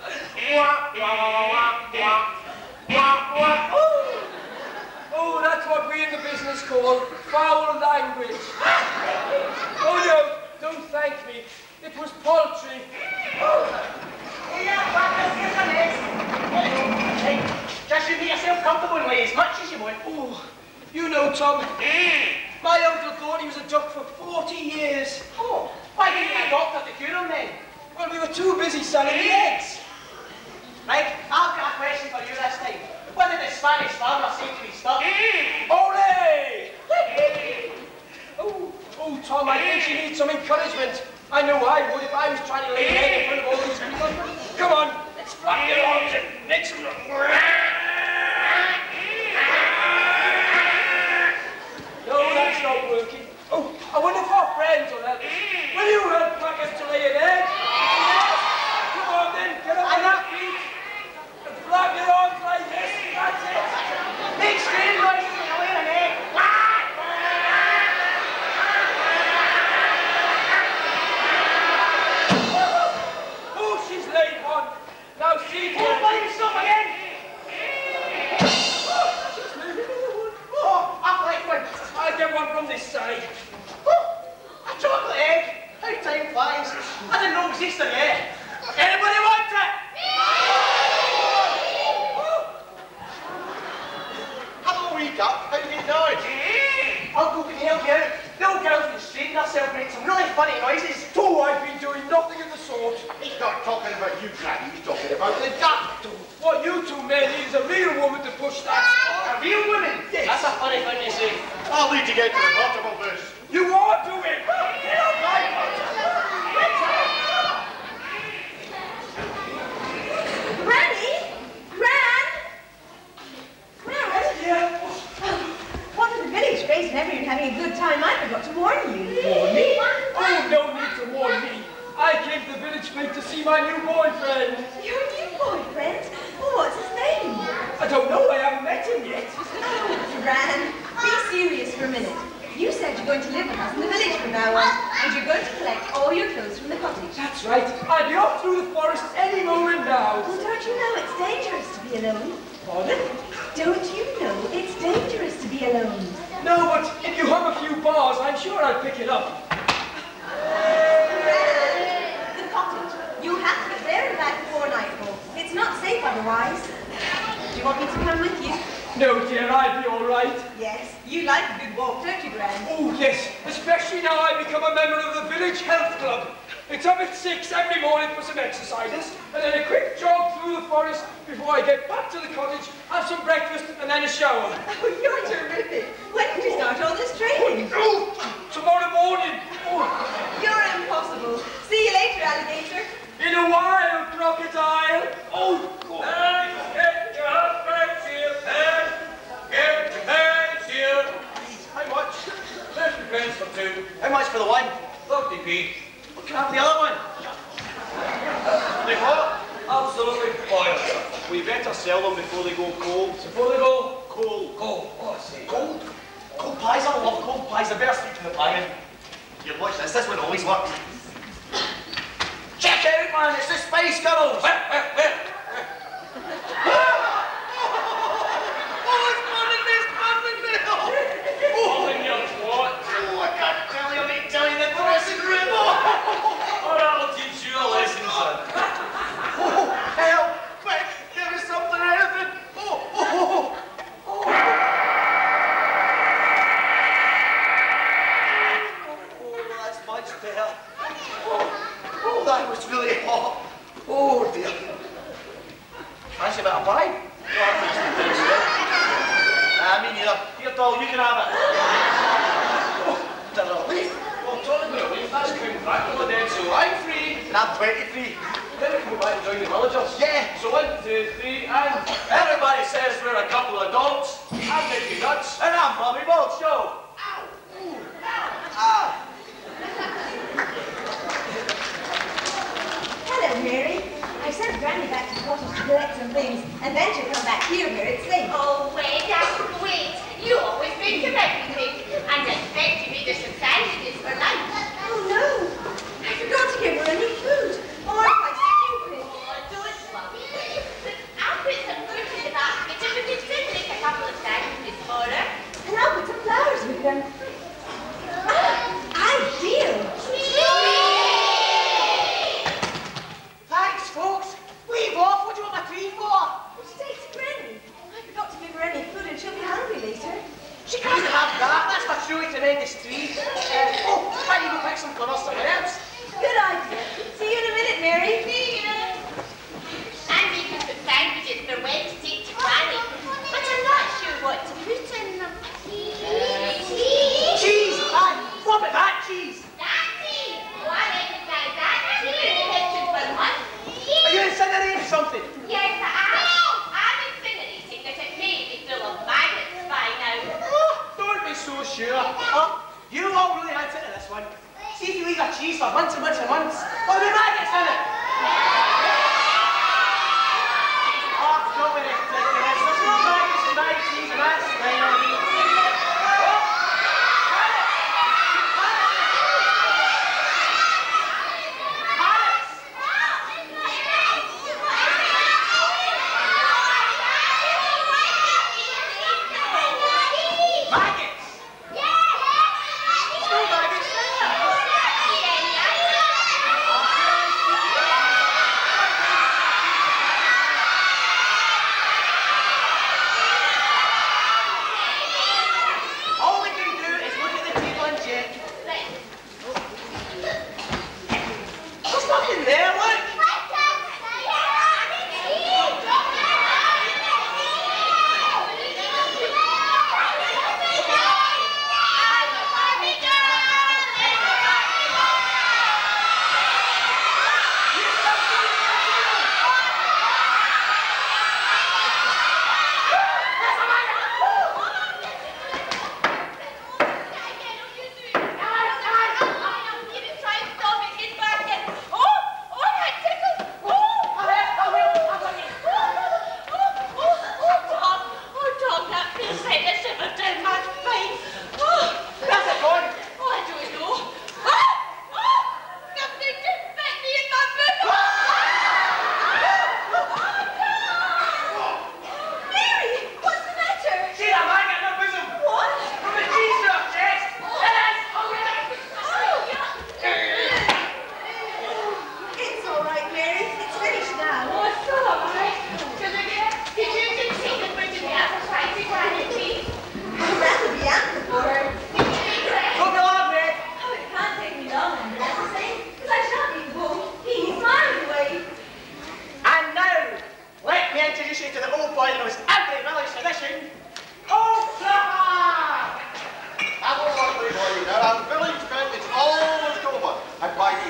Speaker 6: Oh, that's what we in the business call foul language. Oh, no, don't thank me. It was paltry.
Speaker 5: Yeah, Quackers, here's the nest. Hey, just you make yourself comfortable and lay as much as you want.
Speaker 6: Oh, you know, Tom, my uncle thought he was a duck for 40 years.
Speaker 5: Oh, why didn't you adopt her to cure him then?
Speaker 6: Well, we were too busy selling the eggs.
Speaker 5: Right, I've got a question for you this time. What did the Spanish farmer say to his duck?
Speaker 6: Ole! Oh, Tom, I think she needs some encouragement. I know I would if I was trying to lay an egg in front of all these people. Come on, let's flap your arms and make some noise. No, that's not working. Oh, I wonder if our friends will help us. Will you help Quackers to lay an egg? Yes? Come on then, get up on your feet. And flap your arms like this. That's it.
Speaker 5: Make strange noises when you lay an egg.
Speaker 6: Oh, she's laid one. Now see to
Speaker 5: Oh,
Speaker 6: it.
Speaker 5: buddy, stop again.
Speaker 6: She's laid another one.
Speaker 5: Oh, I'll like one.
Speaker 6: I'll get one from this side.
Speaker 5: Oh, a chocolate egg. How time flies. I didn't know it was Easter yet. Anybody want it?
Speaker 3: Hello, wee cup. How you getting on?
Speaker 5: Uncle, can you help me out? The old girl's been straining herself and making some really funny noises.
Speaker 6: Oh, I've been doing nothing of the sort.
Speaker 3: He's not talking about you, Granny. He's talking about the duck.
Speaker 6: What you two men need is a real woman to push that.
Speaker 5: A real woman?
Speaker 6: Yes.
Speaker 5: That's a funny thing to say.
Speaker 3: I'll need to get to the bottom of this.
Speaker 6: You are doing. Get up, my wait to see my new boyfriend.
Speaker 4: Your new boyfriend? Oh, what's his name?
Speaker 6: I don't know, I haven't met him yet.
Speaker 4: Oh, Gran, be serious for a minute. You said you're going to live with us in the village from now on, and you're going to collect all your clothes from the cottage.
Speaker 6: That's right. I'll be off through the forest any moment now.
Speaker 4: Well, don't you know it's dangerous to be alone?
Speaker 6: Pardon?
Speaker 4: Don't you know it's dangerous to be alone?
Speaker 6: No, but if you hum a few bars, I'm sure I'll pick it up.
Speaker 4: Gran, the cottage. You have to get there and back before nightfall. It's not safe otherwise. Do you want me to come with you?
Speaker 6: No, dear, I'll be all right.
Speaker 4: Yes, you like a good walk, don't you, Gran?
Speaker 6: Oh, yes, especially now I've become a member of the village health club. It's up at 6 every morning for some exercises, and then a quick jog through the forest before I get back to the cottage, have some breakfast, and then a shower.
Speaker 4: Oh, you're terrific. When did you start all this training?
Speaker 6: Oh, tomorrow morning. Oh.
Speaker 4: You're impossible. See you later, alligator.
Speaker 6: In a while, crocodile. Oh, God.
Speaker 8: Get your husband here, and get your hands here.
Speaker 5: How much?
Speaker 8: 50 pence for two.
Speaker 5: How much for the one?
Speaker 8: 30p.
Speaker 5: What can I have the other one?
Speaker 8: They what? Absolutely fine. We better sell them before they go cold. Before they go cold. Cold. Oh, I see.
Speaker 5: Cold? Cold pies? I love cold pies. I better stick to the pie. Here, watch this. This one always works. Check out, man. It's the Spice Girls.
Speaker 8: Where?
Speaker 5: Oh, it's burning this burning now.
Speaker 8: Oh, in your what?
Speaker 5: Oh, I can't tell you. I ain't telling you the dressing room.
Speaker 8: Oh, that'll teach you a lesson, son.
Speaker 5: Oh, help! Quick, give me something, anything. Oh. Oh, that's much better. Oh, that was really hot. Oh, dear. Fancy a bit of pie? Me neither. Here, doll, you can have it. Oh, the relief.
Speaker 8: Well, Tony, that's coming back from the dead, so I'm free.
Speaker 5: And I'm 23.
Speaker 8: Then we can go back and join the villagers.
Speaker 5: Yeah.
Speaker 8: So 1, 2, 3, and everybody says we're a couple of dogs. I'm Mickey Nuts.
Speaker 5: And I'm Bobby Bolt. Show. Ow. Ooh. Ah.
Speaker 4: Hello, Mary. I sent Granny back to the cottage to collect some things, and then she'll come back here where it's safe.
Speaker 2: Oh, wait, Dad, wait. You always think of everything, and expect to make the some sandwiches for lunch.
Speaker 4: Oh, no. I forgot to give her any food. Oh, I'm quite stupid.
Speaker 2: Oh, don't worry. I'll put some fruit in the basket, and we can still make a couple of sandwiches for her.
Speaker 4: And I'll put some flowers with them. Ideal.
Speaker 5: Thanks, folks. Leave off. What do you want my tree for?
Speaker 4: What'd you take to Granny? I forgot to give her any food, and she'll be hungry later.
Speaker 5: She can't have that. That's my truly tremendous tree. Oh, why don't you go pick some flowers somewhere else?
Speaker 4: Good idea. See you in a minute, Mary.
Speaker 2: See ya. I'm making some sandwiches for Wed to take to Granny, but I'm not sure what to put in them.
Speaker 5: Cheese! What about that cheese?
Speaker 2: Daddy! Oh, I recognize that. You've been in the kitchen for months.
Speaker 5: Are you incinerating something?
Speaker 2: Yes, I am. I'm incinerating that it may be full of maggots by now.
Speaker 5: Oh, don't be so sure. Oh, you all really had to this one. See if you leave a cheese for months and months and months. There'll be maggots in it. Oh, don't be ridiculous. There's no maggots in my cheese, and that's fine.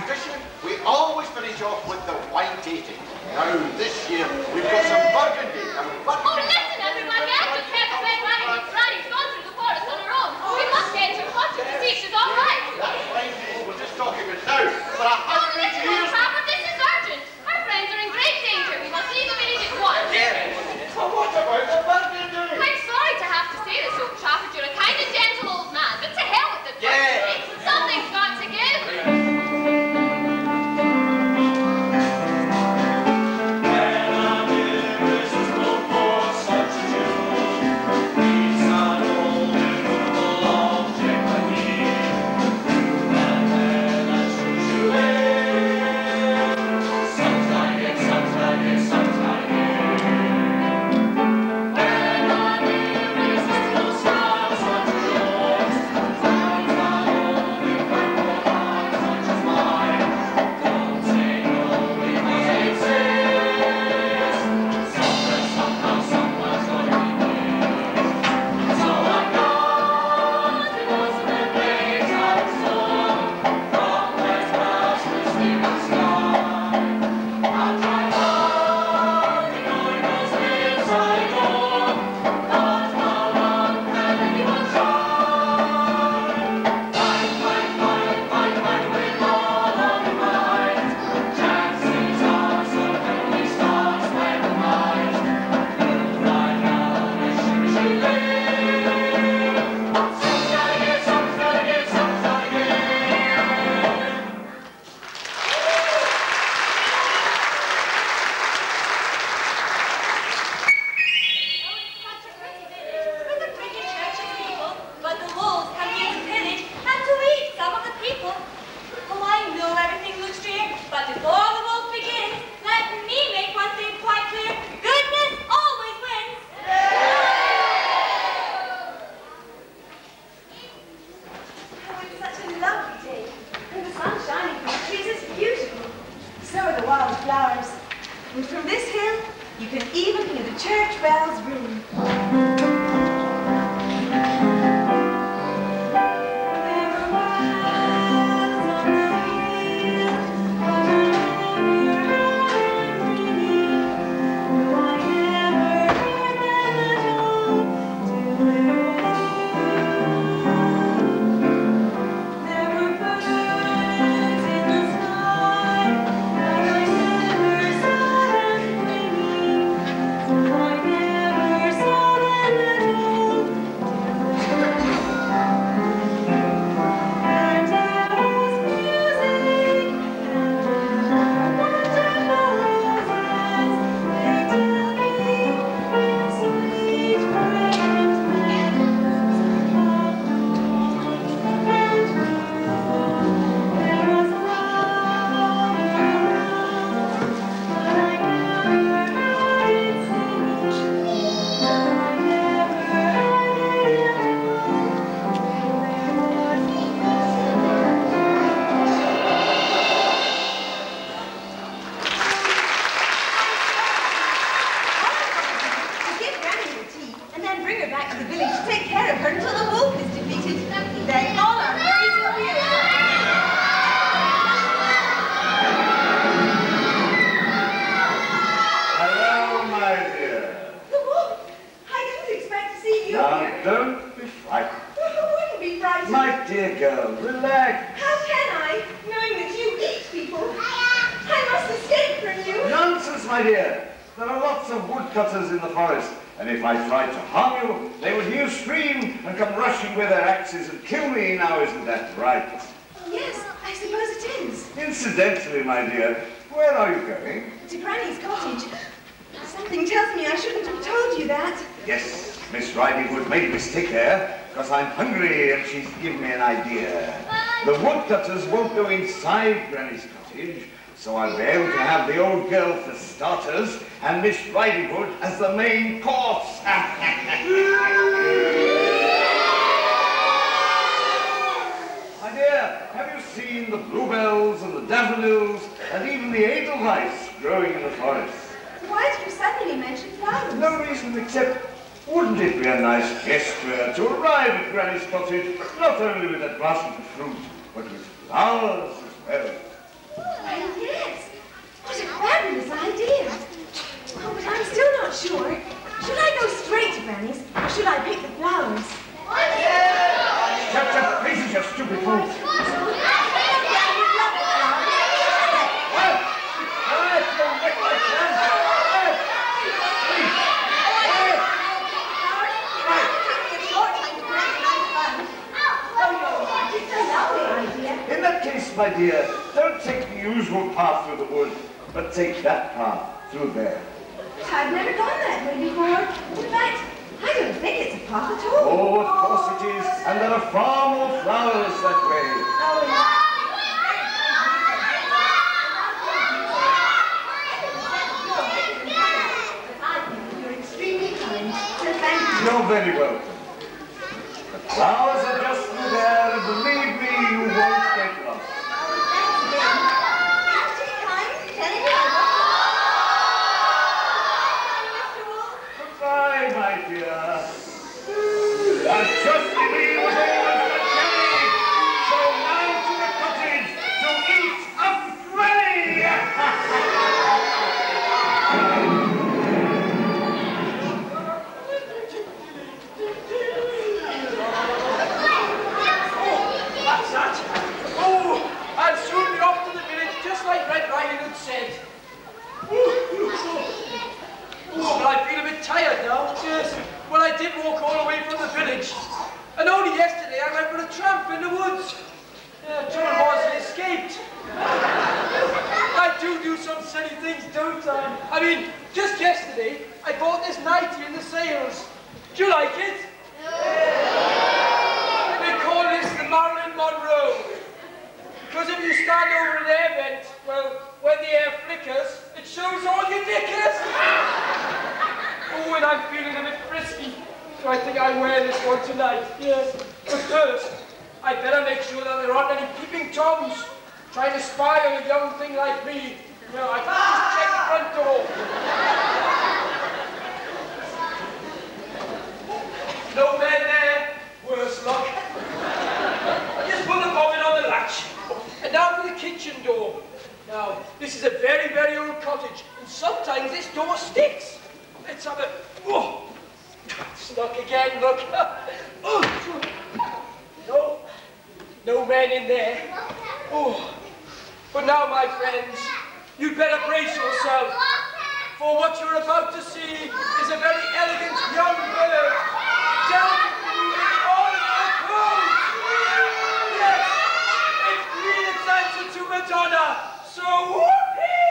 Speaker 3: tradition, we always finish off with the wine tasting. Now, this year, we've got some Burgundy.
Speaker 2: Oh, listen, everyone, you have to have a red riding. Granny's gone through the forest on her own. We must get to her cottage to see if she's all right.
Speaker 3: That's fine, people. We're just talking about now. For
Speaker 2: Oh,
Speaker 3: 100
Speaker 2: listen,
Speaker 3: years.
Speaker 2: old Trapper, this is urgent. Our friends are in great danger. We must leave them in at once.
Speaker 3: Well, what about the Burgundy?
Speaker 2: I'm sorry to have to say this, old Trafford. You're a kind and gentle old man, but to hell with the Burgundy. Something's got to give.
Speaker 1: My dear, there are lots of woodcutters in the forest, and if I tried to harm you, they would hear you scream and come rushing with their axes and kill me. Now, isn't that right?
Speaker 4: Yes, I suppose it is.
Speaker 1: Incidentally, my dear, where are you going?
Speaker 4: To Granny's cottage. Something tells me I shouldn't have told you that.
Speaker 1: Yes, Miss Riding Hood made a mistake there, because I'm hungry and she's given me an idea. The woodcutters won't go inside Granny's cottage, so I'll be able to have the old girl for starters and Miss Riding Hood as the main course. My dear, have you seen the bluebells and the daffodils and even the edelweiss growing in the forest?
Speaker 4: Why did you suddenly mention flowers?
Speaker 1: No reason except, wouldn't it be a nice gesture to arrive at Granny's cottage not only with a basket of fruit, but with flowers as well? my dear, don't take the usual path through the wood, but take that path through there.
Speaker 4: I've never gone that way before. In fact, I don't think it's a path at all.
Speaker 1: Oh, of course it is, and there are far more flowers that way.
Speaker 4: Oh, you're extremely kind, so thank you.
Speaker 1: You're very welcome. The flowers are just through there, and believe me, you won't get lost. Goodbye, my dear. And trust me was always the jelly. So now to the cottage to eat a fray.
Speaker 6: That's that. Oh, I'll soon be off to the village, just like Red Riding Hood said. Oh, but I feel a bit tired now. Yes. Well, I did walk all the way from the village. And only yesterday I went for a tramp in the woods. Trouble was, I escaped. I do some silly things, don't I? I mean, just yesterday, I bought this nightie in the sales. Do you like it? They call this the Marilyn Monroe. Because if you stand over an air vent, well, when the air flickers, it shows all your knickers. Oh, and I'm feeling a bit frisky, so I think I'll wear this one tonight. Yes. But first, I better make sure that there aren't any peeping toms trying to spy on a young thing like me. You know, I can just check the front door. No man there. Worse luck. Just put the bobbin on the latch. And now for the kitchen door. Now, this is a very, very old cottage, and sometimes this door sticks. Let's have a... Oh! Stuck again, look. Oh. No man in there. Oh. But now, my friends, you'd better brace yourself, for what you're about to see is a very elegant young bird, delicately moving all in her clothes. Yes, it's Greenland's answer to Madonna. So whoopee!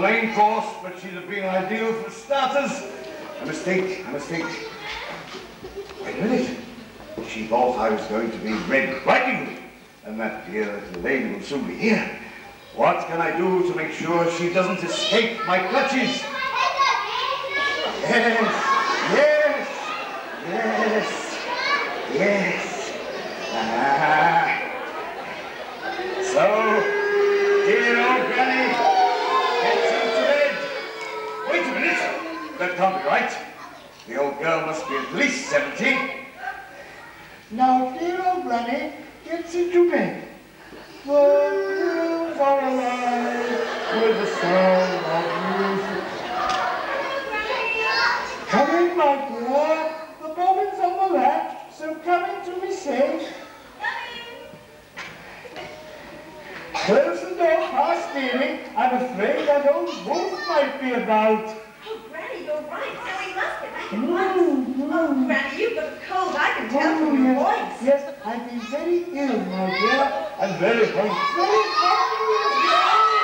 Speaker 1: main course, but she'd have been ideal for starters. A mistake, a mistake. Wait a minute. She thought I was going to be Red Riding Hood, and that dear little lady will soon be here. What can I do to make sure she doesn't escape my clutches? Yes, yes, yes, yes. So, dear old Granny gets into bed. Wait a minute. That can't be right. The old girl must be at least 17.
Speaker 9: Now, dear old Granny gets into bed. The hills are alive with the sound of music. Come in, my dear. The bobbin's on the latch, so come in to be safe. Close the door past dearie. I'm afraid that old wolf might be about.
Speaker 4: Oh, Granny, you're right. So we must get back at once. Oh, Granny, you've got a cold. I can tell from your voice.
Speaker 9: Yes, I've been very ill, my dear. I'm very hungry.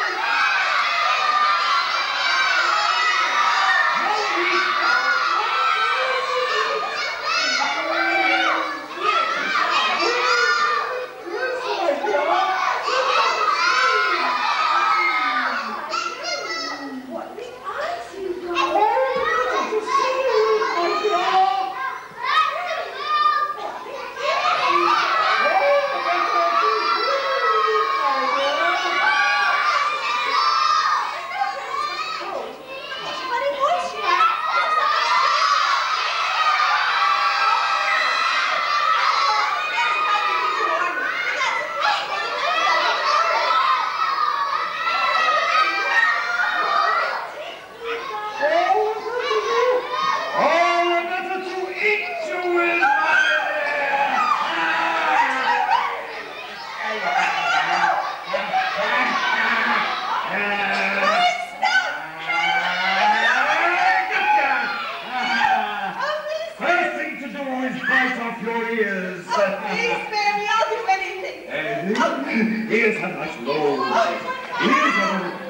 Speaker 1: Here's how much low. Here's how much.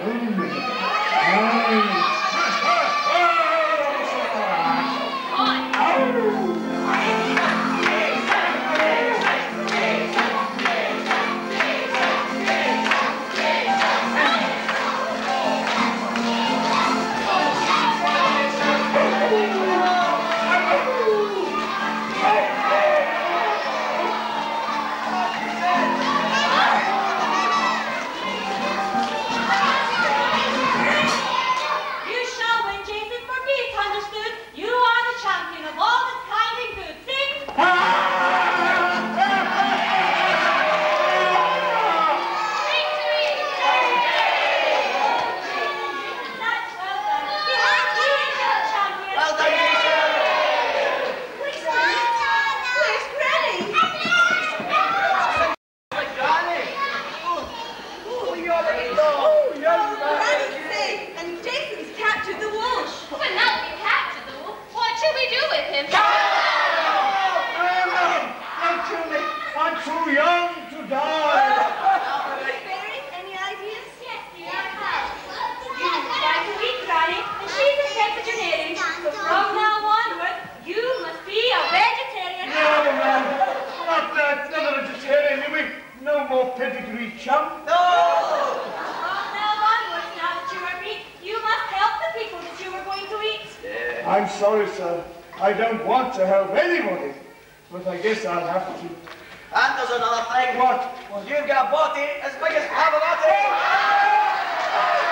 Speaker 9: Pedigree chump.
Speaker 2: No! From now onwards, now that you are meat, you must help the people that you are going to eat.
Speaker 9: Yeah. I'm sorry, sir. I don't want to help anybody, but I guess I'll have to.
Speaker 5: And there's another thing.
Speaker 9: What?
Speaker 5: You've got a body as big as Pavarotti.